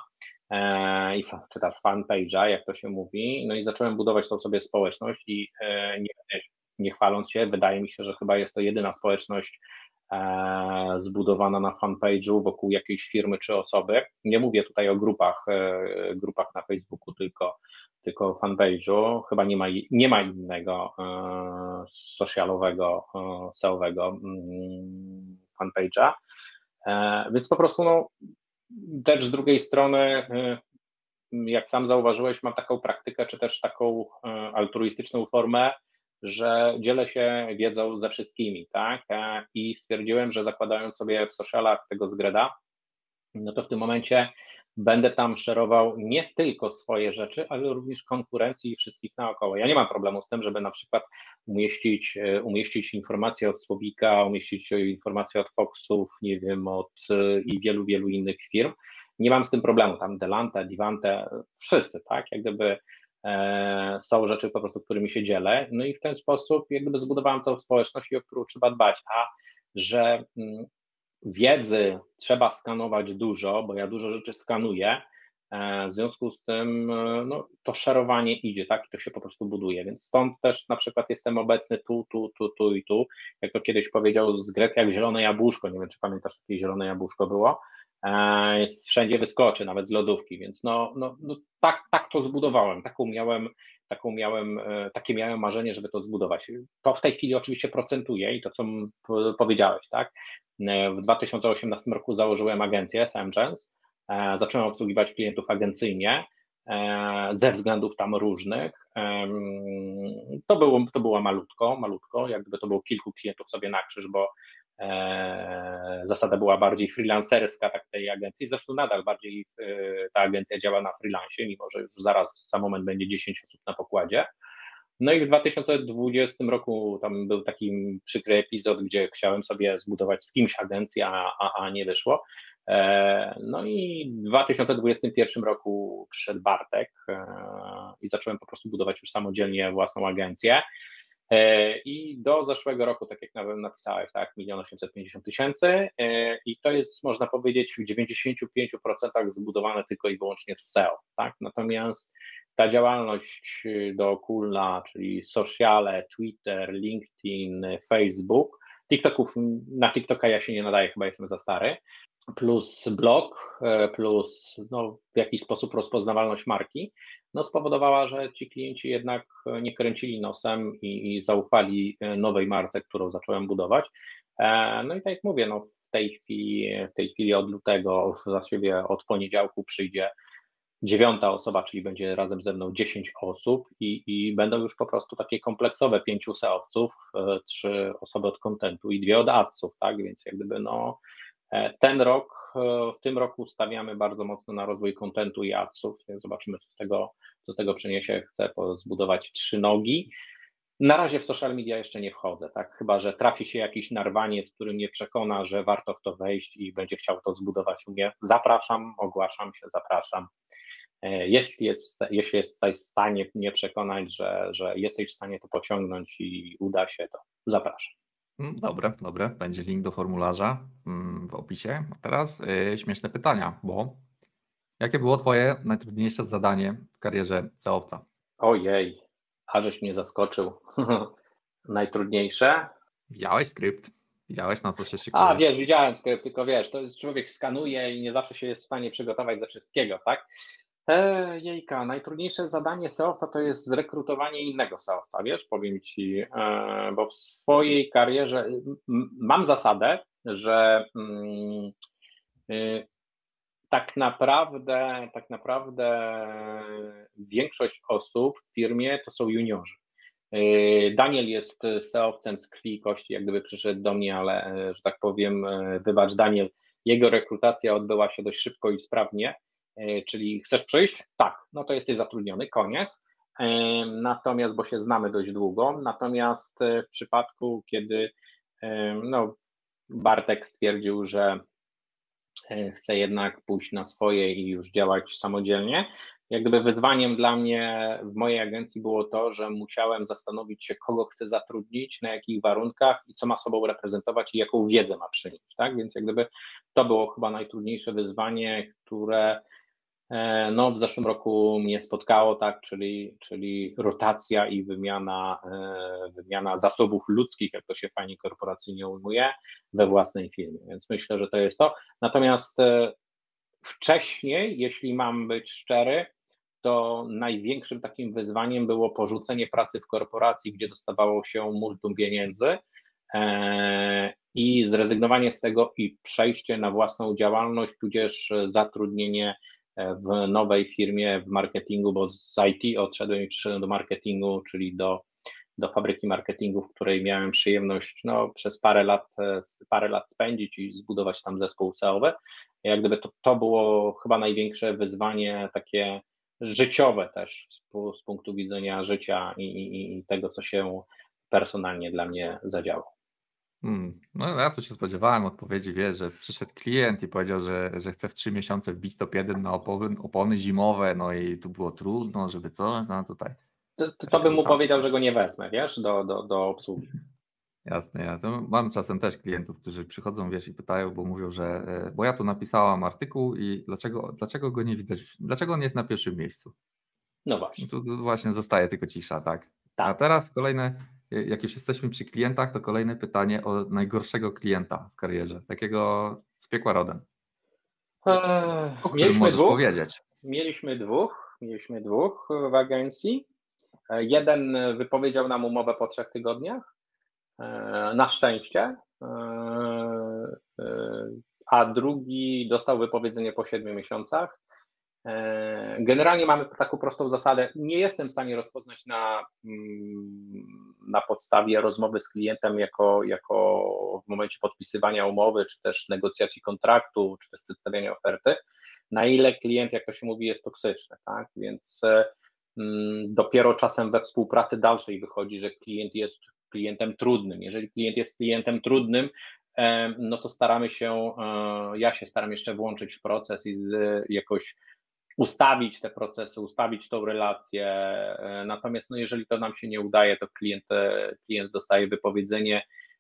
czy też fanpage'a, jak to się mówi, no i zacząłem budować tą sobie społeczność i nie chwaląc się, wydaje mi się, że chyba jest to jedyna społeczność zbudowana na fanpage'u wokół jakiejś firmy czy osoby. Nie mówię tutaj o grupach na Facebooku, tylko o fanpage'u. Chyba nie ma innego socialowego, SEO-owego fanpage'a. Więc po prostu no, też z drugiej strony, jak sam zauważyłeś, mam taką praktykę, czy też taką altruistyczną formę, że dzielę się wiedzą ze wszystkimi, tak? I stwierdziłem, że zakładając sobie w socialach tego Zgreda, no to w tym momencie będę tam szerował nie tylko swoje rzeczy, ale również konkurencji i wszystkich naokoło. Ja nie mam problemu z tym, żeby na przykład umieścić informacje od Słowika, umieścić informacje od Foxów, nie wiem, i wielu, wielu innych firm. Nie mam z tym problemu, tam Delante, Divante, wszyscy, tak, jak gdyby są rzeczy po prostu, którymi się dzielę, no i w ten sposób jak gdyby zbudowałem tą społeczność, o którą trzeba dbać, a że wiedzy trzeba skanować dużo, bo ja dużo rzeczy skanuję, w związku z tym no, to szerowanie idzie, tak, i to się po prostu buduje, więc stąd też na przykład jestem obecny tu i tu, jak to kiedyś powiedział z Greg, jak zielone jabłuszko, nie wiem, czy pamiętasz, takie zielone jabłuszko było, wszędzie wyskoczy, nawet z lodówki, więc no tak to zbudowałem, takie miałem marzenie, żeby to zbudować. To w tej chwili oczywiście procentuje i to, co powiedziałeś, tak, w 2018 roku założyłem agencję SemGens, zacząłem obsługiwać klientów agencyjnie ze względów tam różnych. To było malutko, jakby to było kilku klientów sobie na krzyż, bo zasada była bardziej freelancerska tak tej agencji, zresztą nadal bardziej ta agencja działa na freelancie, mimo że już zaraz za moment będzie 10 osób na pokładzie. No i w 2020 roku tam był taki przykry epizod, gdzie chciałem sobie zbudować z kimś agencję, a nie wyszło. No i w 2021 roku przyszedł Bartek i zacząłem po prostu budować już samodzielnie własną agencję. I do zeszłego roku, tak jak napisałeś, tak, 1 850 000 i to jest, można powiedzieć, w 95% zbudowane tylko i wyłącznie z SEO, tak? Natomiast ta działalność dookoła, czyli sociale, Twitter, LinkedIn, Facebook, na TikToka ja się nie nadaję, chyba jestem za stary, plus blog, plus no, w jakiś sposób rozpoznawalność marki, no, spowodowała, że ci klienci jednak nie kręcili nosem i zaufali nowej marce, którą zacząłem budować. No i tak jak mówię, no, w tej chwili od lutego, właściwie od poniedziałku przyjdzie 9. osoba, czyli będzie razem ze mną 10 osób i będą już po prostu takie kompleksowe 5 SEO-wców, 3 osoby od contentu i 2 od adsów, tak, więc jak gdyby no w tym roku stawiamy bardzo mocno na rozwój contentu i adsów, zobaczymy co z tego przyniesie, chcę zbudować 3 nogi. Na razie w social media jeszcze nie wchodzę, tak? Chyba że trafi się jakiś narwaniec, który mnie przekona, że warto w to wejść i będzie chciał to zbudować u mnie. Zapraszam, ogłaszam się, zapraszam. Jeśli jesteś w stanie mnie przekonać, że jesteś w stanie to pociągnąć i uda się, to zapraszam. Dobre. Będzie link do formularza w opisie. A teraz śmieszne pytania, bo jakie było Twoje najtrudniejsze zadanie w karierze SEO-wca? Ojej, żeś mnie zaskoczył. Najtrudniejsze? Widziałeś skrypt? Widziałeś, na co się szykujesz? Wiesz, widziałem skrypt, tylko wiesz, to jest człowiek skanuje i nie zawsze się jest w stanie przygotować ze wszystkiego, tak? Jejka, najtrudniejsze zadanie SEO-wca to jest zrekrutowanie innego SEO-wca, wiesz, powiem Ci, bo w swojej karierze mam zasadę, że tak naprawdę większość osób w firmie to są juniorzy. Daniel jest SEO-wcem z krwi i kości, jak gdyby przyszedł do mnie, ale że tak powiem, wybacz Daniel, jego rekrutacja odbyła się dość szybko i sprawnie, czyli chcesz przyjść? Tak, no to jesteś zatrudniony, koniec. Natomiast, bo się znamy dość długo, natomiast w przypadku, kiedy no, Bartek stwierdził, że chce jednak pójść na swoje i już działać samodzielnie, jak gdyby wyzwaniem dla mnie w mojej agencji było to, że musiałem zastanowić się, kogo chcę zatrudnić, na jakich warunkach i co ma sobą reprezentować i jaką wiedzę ma przynieść, tak? Więc jak gdyby to było chyba najtrudniejsze wyzwanie, które no, w zeszłym roku mnie spotkało, tak, czyli rotacja i wymiana zasobów ludzkich, jak to się fajnie korporacyjnie ujmuje, we własnej firmie, więc myślę, że to jest to. Natomiast wcześniej, jeśli mam być szczery, to największym takim wyzwaniem było porzucenie pracy w korporacji, gdzie dostawało się multum pieniędzy i zrezygnowanie z tego i przejście na własną działalność, tudzież zatrudnienie w nowej firmie w marketingu, bo z IT odszedłem i przyszedłem do marketingu, czyli do fabryki marketingu, w której miałem przyjemność no, przez parę lat spędzić i zbudować tam zespół SEO-owy. Jak gdyby to było chyba największe wyzwanie takie życiowe też z punktu widzenia życia i tego, co się personalnie dla mnie zadziało. No ja tu się spodziewałem odpowiedzi, wiesz, że przyszedł klient i powiedział, że chce w 3 miesiące wbić top 1 na opony zimowe, no i tu było trudno, żeby coś, no tutaj. To bym mu powiedział, że go nie wezmę, wiesz, do obsługi. Jasne, jasne. Mam czasem też klientów, którzy przychodzą, wiesz, i pytają, bo mówią, że bo ja tu napisałam artykuł i dlaczego go nie widać, dlaczego on jest na pierwszym miejscu? No No właśnie, tu właśnie zostaje tylko cisza, tak. A tak. teraz kolejne, jak już jesteśmy przy klientach, to kolejne pytanie o najgorszego klienta w karierze, takiego z piekła rodem, o którym Mieliśmy możesz dwóch, powiedzieć. mieliśmy dwóch w agencji. Jeden wypowiedział nam umowę po 3 tygodniach, na szczęście, a drugi dostał wypowiedzenie po 7 miesiącach. Generalnie mamy taką prostą zasadę, nie jestem w stanie rozpoznać na podstawie rozmowy z klientem jako w momencie podpisywania umowy, czy też negocjacji kontraktu, czy też przedstawiania oferty, na ile klient, jak to się mówi, jest toksyczny, tak? Więc dopiero czasem we współpracy dalszej wychodzi, że klient jest klientem trudnym. Jeżeli klient jest klientem trudnym, no to ja się staram jeszcze włączyć w proces i jakoś ustawić te procesy, ustawić tą relację. Natomiast no jeżeli to nam się nie udaje, to klient dostaje wypowiedzenie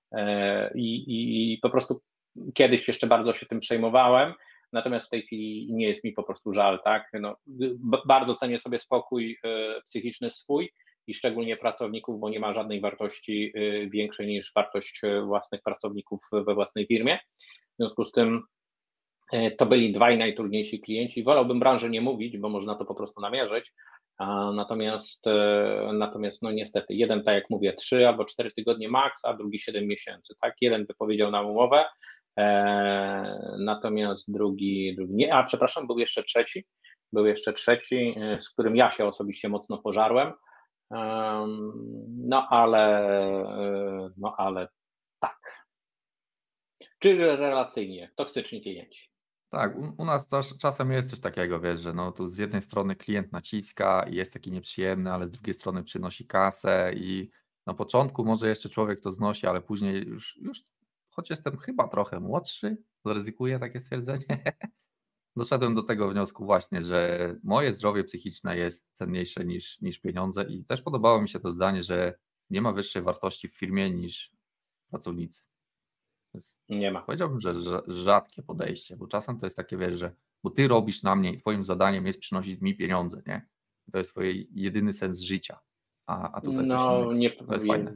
i po prostu kiedyś jeszcze bardzo się tym przejmowałem, natomiast w tej chwili nie jest mi po prostu żal, tak? No, bardzo cenię sobie spokój psychiczny swój i szczególnie pracowników, bo nie ma żadnej wartości większej niż wartość własnych pracowników we własnej firmie. W związku z tym to byli dwaj najtrudniejsi klienci. Wolałbym branży nie mówić, bo można to po prostu namierzyć. Natomiast no niestety, jeden, tak jak mówię, 3 albo 4 tygodnie max, a drugi 7 miesięcy. Tak, jeden wypowiedział nam umowę, natomiast drugi nie. A przepraszam, był jeszcze trzeci, z którym ja się osobiście mocno pożarłem. No ale tak. Czy relacyjnie, toksyczni klienci. Tak, u nas czasem jest coś takiego, wiesz, że no tu z jednej strony klient naciska i jest taki nieprzyjemny, ale z drugiej strony przynosi kasę i na początku może jeszcze człowiek to znosi, ale później już choć jestem chyba trochę młodszy, zaryzykuję takie stwierdzenie, doszedłem do tego wniosku właśnie, że moje zdrowie psychiczne jest cenniejsze niż pieniądze i też podobało mi się to zdanie, że nie ma wyższej wartości w firmie niż pracownicy. Nie ma. Powiedziałbym, że rzadkie podejście, bo czasem to jest takie, wiesz, że bo ty robisz na mnie i twoim zadaniem jest przynosić mi pieniądze, nie? To jest twój jedyny sens życia, a tutaj coś No, innego. To jest fajne.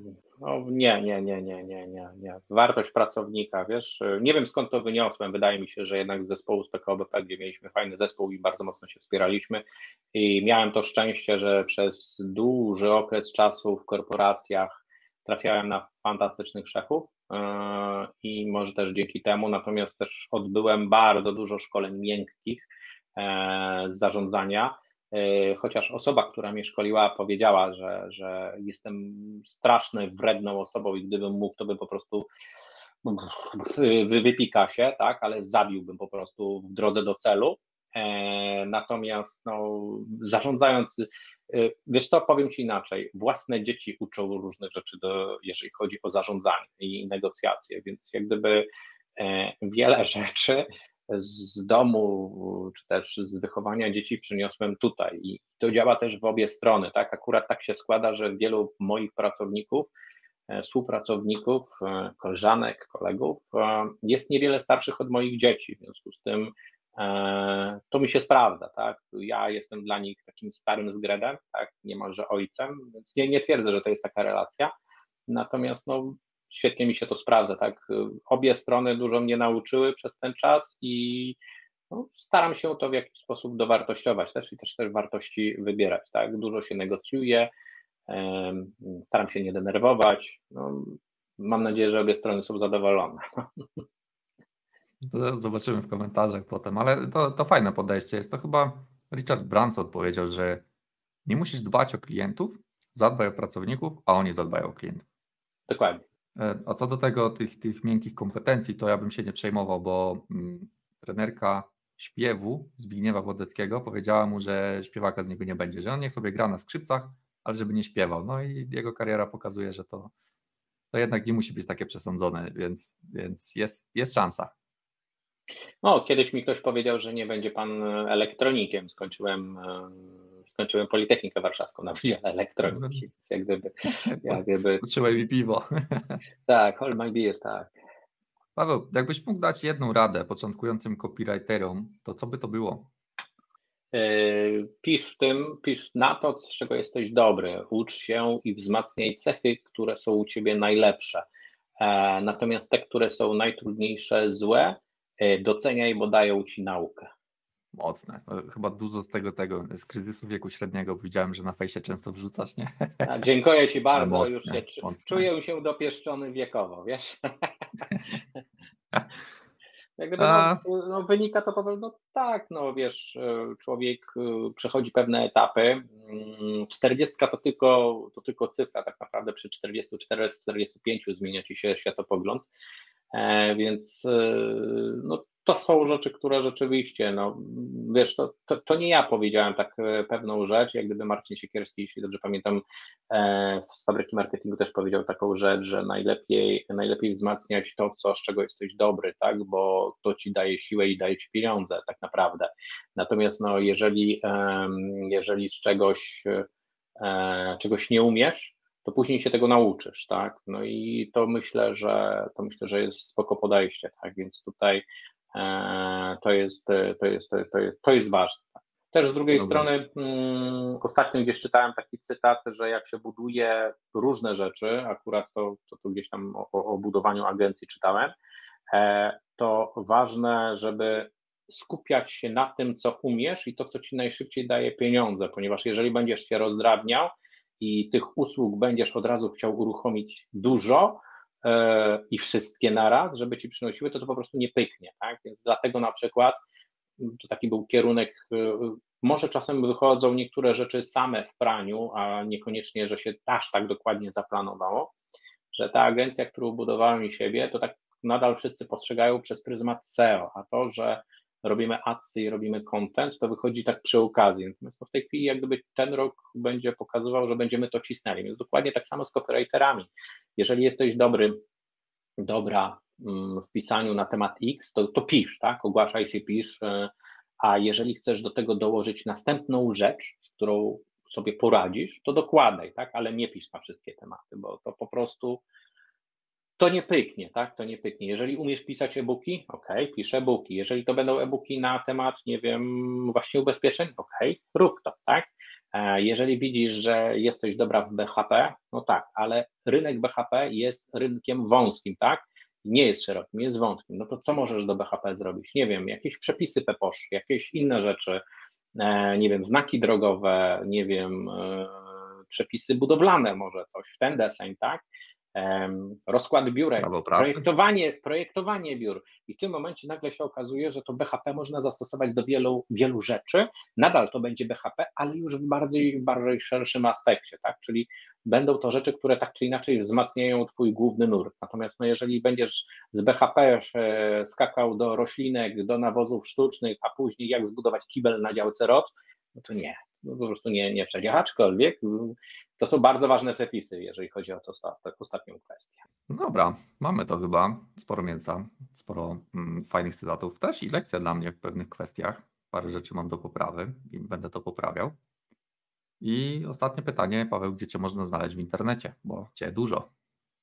nie. Wartość pracownika, wiesz, nie wiem skąd to wyniosłem, wydaje mi się, że jednak z zespołu z PKO BP, gdzie mieliśmy fajny zespół i bardzo mocno się wspieraliśmy i miałem to szczęście, że przez duży okres czasu w korporacjach trafiałem na fantastycznych szefów i może też dzięki temu, natomiast też odbyłem bardzo dużo szkoleń miękkich z zarządzania, chociaż osoba, która mnie szkoliła, powiedziała, że jestem strasznie wredną osobą i gdybym mógł, to by po prostu wypika się, tak, ale zabiłbym po prostu w drodze do celu. Natomiast no, zarządzając, wiesz co, powiem Ci inaczej, własne dzieci uczą różnych rzeczy, jeżeli chodzi o zarządzanie i negocjacje, więc jak gdyby wiele rzeczy z domu, czy też z wychowania dzieci przyniosłem tutaj i to działa też w obie strony, tak, akurat tak się składa, że wielu moich pracowników, współpracowników, koleżanek, kolegów jest niewiele starszych od moich dzieci, w związku z tym to mi się sprawdza, tak? Ja jestem dla nich takim starym zgredem, tak? Niemalże ojcem, więc nie twierdzę, że to jest taka relacja, natomiast no, świetnie mi się to sprawdza, tak? Obie strony dużo mnie nauczyły przez ten czas i no, staram się to w jakiś sposób dowartościować też i też wartości wybierać, tak? Dużo się negocjuje, staram się nie denerwować, no, mam nadzieję, że obie strony są zadowolone. To zobaczymy w komentarzach potem, ale to fajne podejście jest. To chyba Richard Branson powiedział, że nie musisz dbać o klientów, zadbaj o pracowników, a oni zadbają o klientów. Dokładnie. A co do tego, tych miękkich kompetencji, to ja bym się nie przejmował, bo trenerka śpiewu Zbigniewa Wodeckiego powiedziała mu, że śpiewaka z niego nie będzie, że on niech sobie gra na skrzypcach, ale żeby nie śpiewał. No i jego kariera pokazuje, że to jednak nie musi być takie przesądzone, więc jest szansa. No, kiedyś mi ktoś powiedział, że nie będzie pan elektronikiem. Skończyłem skończyłem Politechnikę Warszawską na Wydziale Elektroniki, więc jak gdyby Uczyłem mi piwo. tak, hold my beer, tak. Paweł, jakbyś mógł dać jedną radę początkującym copywriterom, to co by to było? Pisz na to, z czego jesteś dobry, ucz się i wzmacniaj cechy, które są u ciebie najlepsze. Natomiast te, które są najtrudniejsze, złe, doceniaj, bo dają ci naukę. Mocne. Chyba dużo z tego z kryzysu wieku średniego widziałem, że na fejsie często wrzucasz, nie? Dziękuję ci bardzo, mocne, już się mocne. czuję się dopieszczony wiekowo, wiesz? Jak gdyby wynika to po prostu, no tak, no wiesz, człowiek przechodzi pewne etapy. 40 to tylko cyfra, tak naprawdę przy 44-45 zmienia ci się światopogląd, więc no, to są rzeczy, które rzeczywiście, no wiesz, to nie ja powiedziałem tak pewną rzecz, jak gdyby Marcin Siekierski, jeśli dobrze pamiętam, z Fabryki Marketingu też powiedział taką rzecz, że najlepiej wzmacniać to, z czego jesteś dobry, tak, bo to ci daje siłę i daje ci pieniądze tak naprawdę. Natomiast no, jeżeli z czegoś nie umiesz, to później się tego nauczysz, tak, no i to myślę, że jest spoko podejście, tak, więc tutaj to jest ważne. Też z drugiej strony ostatnio gdzieś czytałem taki cytat, że jak się buduje różne rzeczy, akurat to gdzieś tam o budowaniu agencji czytałem, to ważne, żeby skupiać się na tym, co umiesz i to, co ci najszybciej daje pieniądze, ponieważ jeżeli będziesz się rozdrabniał i tych usług będziesz od razu chciał uruchomić dużo, i wszystkie naraz, żeby ci przynosiły, to po prostu nie pyknie, tak? Więc dlatego na przykład to taki był kierunek, może czasem wychodzą niektóre rzeczy same w praniu, a niekoniecznie, że się aż tak dokładnie zaplanowało, że ta agencja, którą budowałem i siebie, to tak nadal wszyscy postrzegają przez pryzmat SEO, a to, że robimy adsy i robimy content, to wychodzi tak przy okazji. Natomiast w tej chwili jak gdyby ten rok będzie pokazywał, że będziemy to cisnęli. Więc dokładnie tak samo z copywriterami. Jeżeli jesteś dobra w pisaniu na temat X, to pisz, tak? Ogłaszaj się, pisz, a jeżeli chcesz do tego dołożyć następną rzecz, z którą sobie poradzisz, to dokładaj, tak? Ale nie pisz na wszystkie tematy, bo to po prostu to nie pyknie, tak? To nie pyknie. Jeżeli umiesz pisać e-booki, pisz e-booki. Jeżeli to będą e-booki na temat, nie wiem, właśnie ubezpieczeń, rób to, tak? Jeżeli widzisz, że jesteś dobra w BHP, no tak, ale rynek BHP jest rynkiem wąskim, tak? Nie jest szerokim, jest wąskim. No to co możesz do BHP zrobić? Nie wiem, jakieś przepisy PEPOSZ, jakieś inne rzeczy, nie wiem, znaki drogowe, nie wiem, przepisy budowlane, może coś w ten deseń, tak? Rozkład biurek, projektowanie biur i w tym momencie nagle się okazuje, że to BHP można zastosować do wielu rzeczy, nadal to będzie BHP, ale już w bardziej szerszym aspekcie, tak, czyli będą to rzeczy, które tak czy inaczej wzmacniają twój główny nurt, natomiast no, jeżeli będziesz z BHP skakał do roślinek, do nawozów sztucznych, a później jak zbudować kibel na działce ROT, no to nie. No po prostu nie przejdzie, aczkolwiek to są bardzo ważne przepisy, jeżeli chodzi o ostatnią kwestię. No dobra, mamy to chyba, sporo mięsa, sporo fajnych cytatów, też i lekcja dla mnie w pewnych kwestiach, parę rzeczy mam do poprawy i będę to poprawiał. I ostatnie pytanie, Paweł, gdzie Cię można znaleźć w internecie, bo Cię dużo.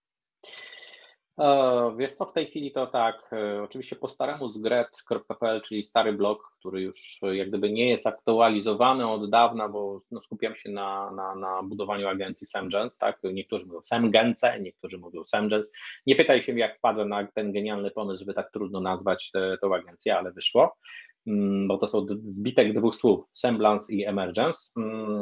Wiesz co, w tej chwili to tak, oczywiście po staremu zgret.pl, czyli stary blog, który już jak gdyby nie jest aktualizowany od dawna, bo no, skupiam się na budowaniu agencji Semgence, tak? Niektórzy mówią Semgence, niektórzy mówią Semgence. Nie pytaj się, jak wpadłem na ten genialny pomysł, żeby tak trudno nazwać tę agencję, ale wyszło, bo to są zbitek dwóch słów, semblance i emergence.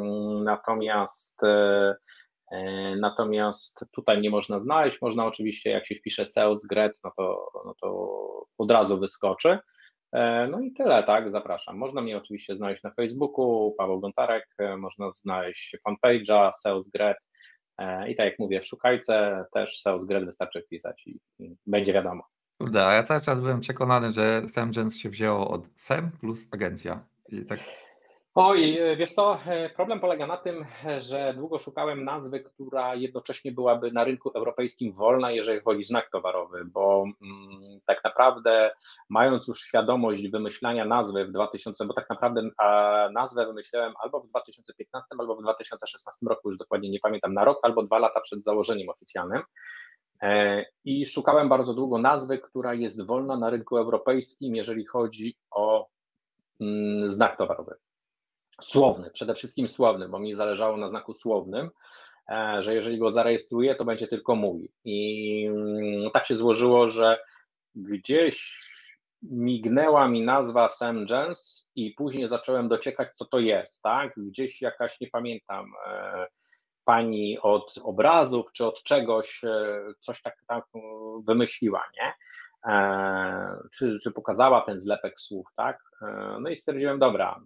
Natomiast tutaj nie można znaleźć, można oczywiście, jak się wpisze sales gret, no to od razu wyskoczy. No i tyle, tak, zapraszam. Można mnie oczywiście znaleźć na Facebooku, Paweł Gontarek, można znaleźć fanpage'a, sales gret i tak jak mówię, w szukajce też sales gret wystarczy wpisać i będzie wiadomo. Kurde, a ja cały czas byłem przekonany, że Semgence się wzięło od Sem plus agencja. I tak Oj, wiesz co, problem polega na tym, że długo szukałem nazwy, która jednocześnie byłaby na rynku europejskim wolna, jeżeli chodzi o znak towarowy, bo tak naprawdę mając już świadomość wymyślania nazwy w 2000, bo tak naprawdę nazwę wymyślałem albo w 2015, albo w 2016 roku, już dokładnie nie pamiętam, na rok albo 2 lata przed założeniem oficjalnym. I szukałem bardzo długo nazwy, która jest wolna na rynku europejskim, jeżeli chodzi o znak towarowy. Słowny, przede wszystkim słowny, bo mi zależało na znaku słownym, że jeżeli go zarejestruję, to będzie tylko mój. I tak się złożyło, że gdzieś mignęła mi nazwa SemGens i później zacząłem dociekać, co to jest, tak? Gdzieś jakaś, nie pamiętam, pani od obrazów czy od czegoś, coś tak wymyśliła, nie? Czy pokazała ten zlepek słów, tak? No i stwierdziłem, dobra,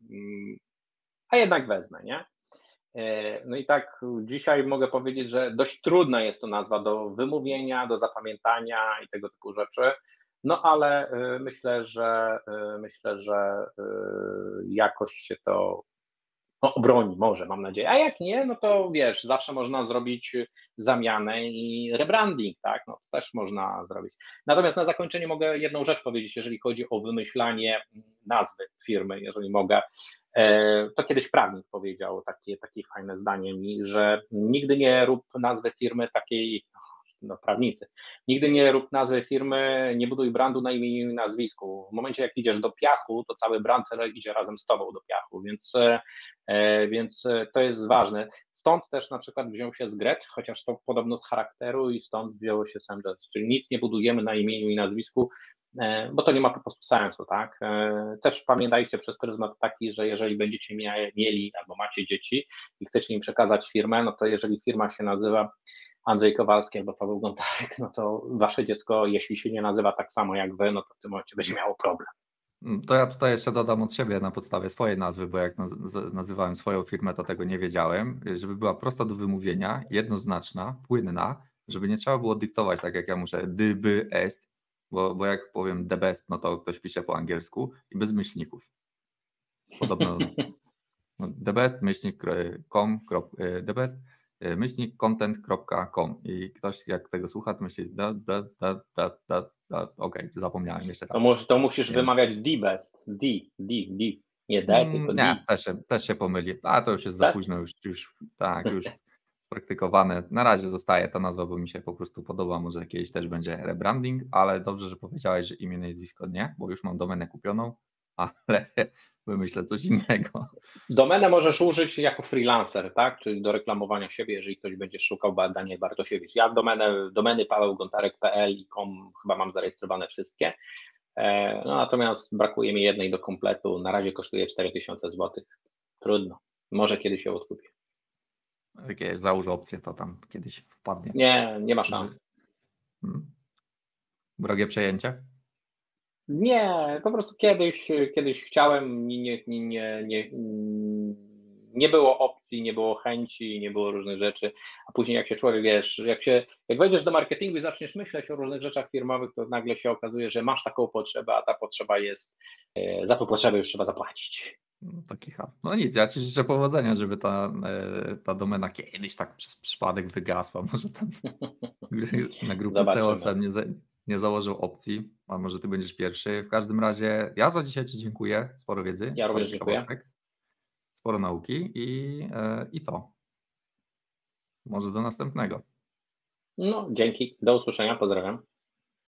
a jednak wezmę, nie? No i tak dzisiaj mogę powiedzieć, że dość trudna jest to nazwa do wymówienia, do zapamiętania i tego typu rzeczy, no ale myślę, że jakoś się to obroni, może, mam nadzieję, a jak nie, no to wiesz, zawsze można zrobić zamianę i rebranding, tak, no to też można zrobić. Natomiast na zakończenie mogę jedną rzecz powiedzieć, jeżeli chodzi o wymyślanie nazwy firmy, jeżeli mogę. To kiedyś prawnik powiedział takie fajne zdanie mi, że nigdy nie rób nazwy firmy takiej, no prawnicy, nigdy nie rób nazwy firmy, nie buduj brandu na imieniu i nazwisku. W momencie jak idziesz do piachu, to cały brand idzie razem z tobą do piachu, więc to jest ważne. Stąd też na przykład wziął się Zgret, chociaż to podobno z charakteru i stąd wzięło się SemGens, czyli nic nie budujemy na imieniu i nazwisku, bo to nie ma po prostu sensu, tak? Też pamiętajcie przez pryzmat taki, że jeżeli będziecie mieli albo macie dzieci i chcecie im przekazać firmę, no to jeżeli firma się nazywa Andrzej Kowalski albo Paweł Gontarek, no to wasze dziecko, jeśli się nie nazywa tak samo jak wy, no to w tym momencie będzie miało problem. To ja tutaj jeszcze dodam od siebie na podstawie swojej nazwy, bo jak nazywałem swoją firmę, to tego nie wiedziałem, żeby była prosta do wymówienia, jednoznaczna, płynna, żeby nie trzeba było dyktować tak jak ja muszę est, bo jak powiem the best, no to ktoś pisze po angielsku i bez myślników. Podobno the best, myślnik com, the best, myślnik content.com i ktoś jak tego słucha, to myśli okej, zapomniałem jeszcze raz. To musisz wymawiać the best, nie D, tylko nie, D. też się pomyli, a to już jest za Tak? późno, już spraktykowane. Na razie zostaje ta nazwa, bo mi się po prostu podoba, może kiedyś też będzie rebranding, ale dobrze, że powiedziałeś, że imię, nazwisko nie, bo już mam domenę kupioną, ale wymyślę coś innego. Domenę możesz użyć jako freelancer, tak? Czyli do reklamowania siebie, jeżeli ktoś będzie szukał Daniel Bartosiewicz. Ja domeny pawełgontarek.pl i com chyba mam zarejestrowane wszystkie, no, natomiast brakuje mi jednej do kompletu, na razie kosztuje 4000 zł. Trudno, może kiedyś ją odkupię. Jakieś załóż opcję, to tam kiedyś wpadnie. Nie ma szans. Drogie przejęcie? Nie, po prostu kiedyś chciałem, nie było opcji, nie było chęci, nie było różnych rzeczy, a później jak się człowiek, wiesz, jak wejdziesz do marketingu i zaczniesz myśleć o różnych rzeczach firmowych, to nagle się okazuje, że masz taką potrzebę, a ta potrzeba jest, za tą potrzebę już trzeba zapłacić. Taki ha. No nic, ja Ci życzę powodzenia, żeby ta domena kiedyś tak przez przypadek wygasła, może tam na grupie SEO sam nie założył opcji, a może Ty będziesz pierwszy. W każdym razie ja za dzisiaj Ci dziękuję, sporo wiedzy. Ja również dziękuję. Sporo nauki i co? Może do następnego. No, dzięki, do usłyszenia, pozdrawiam.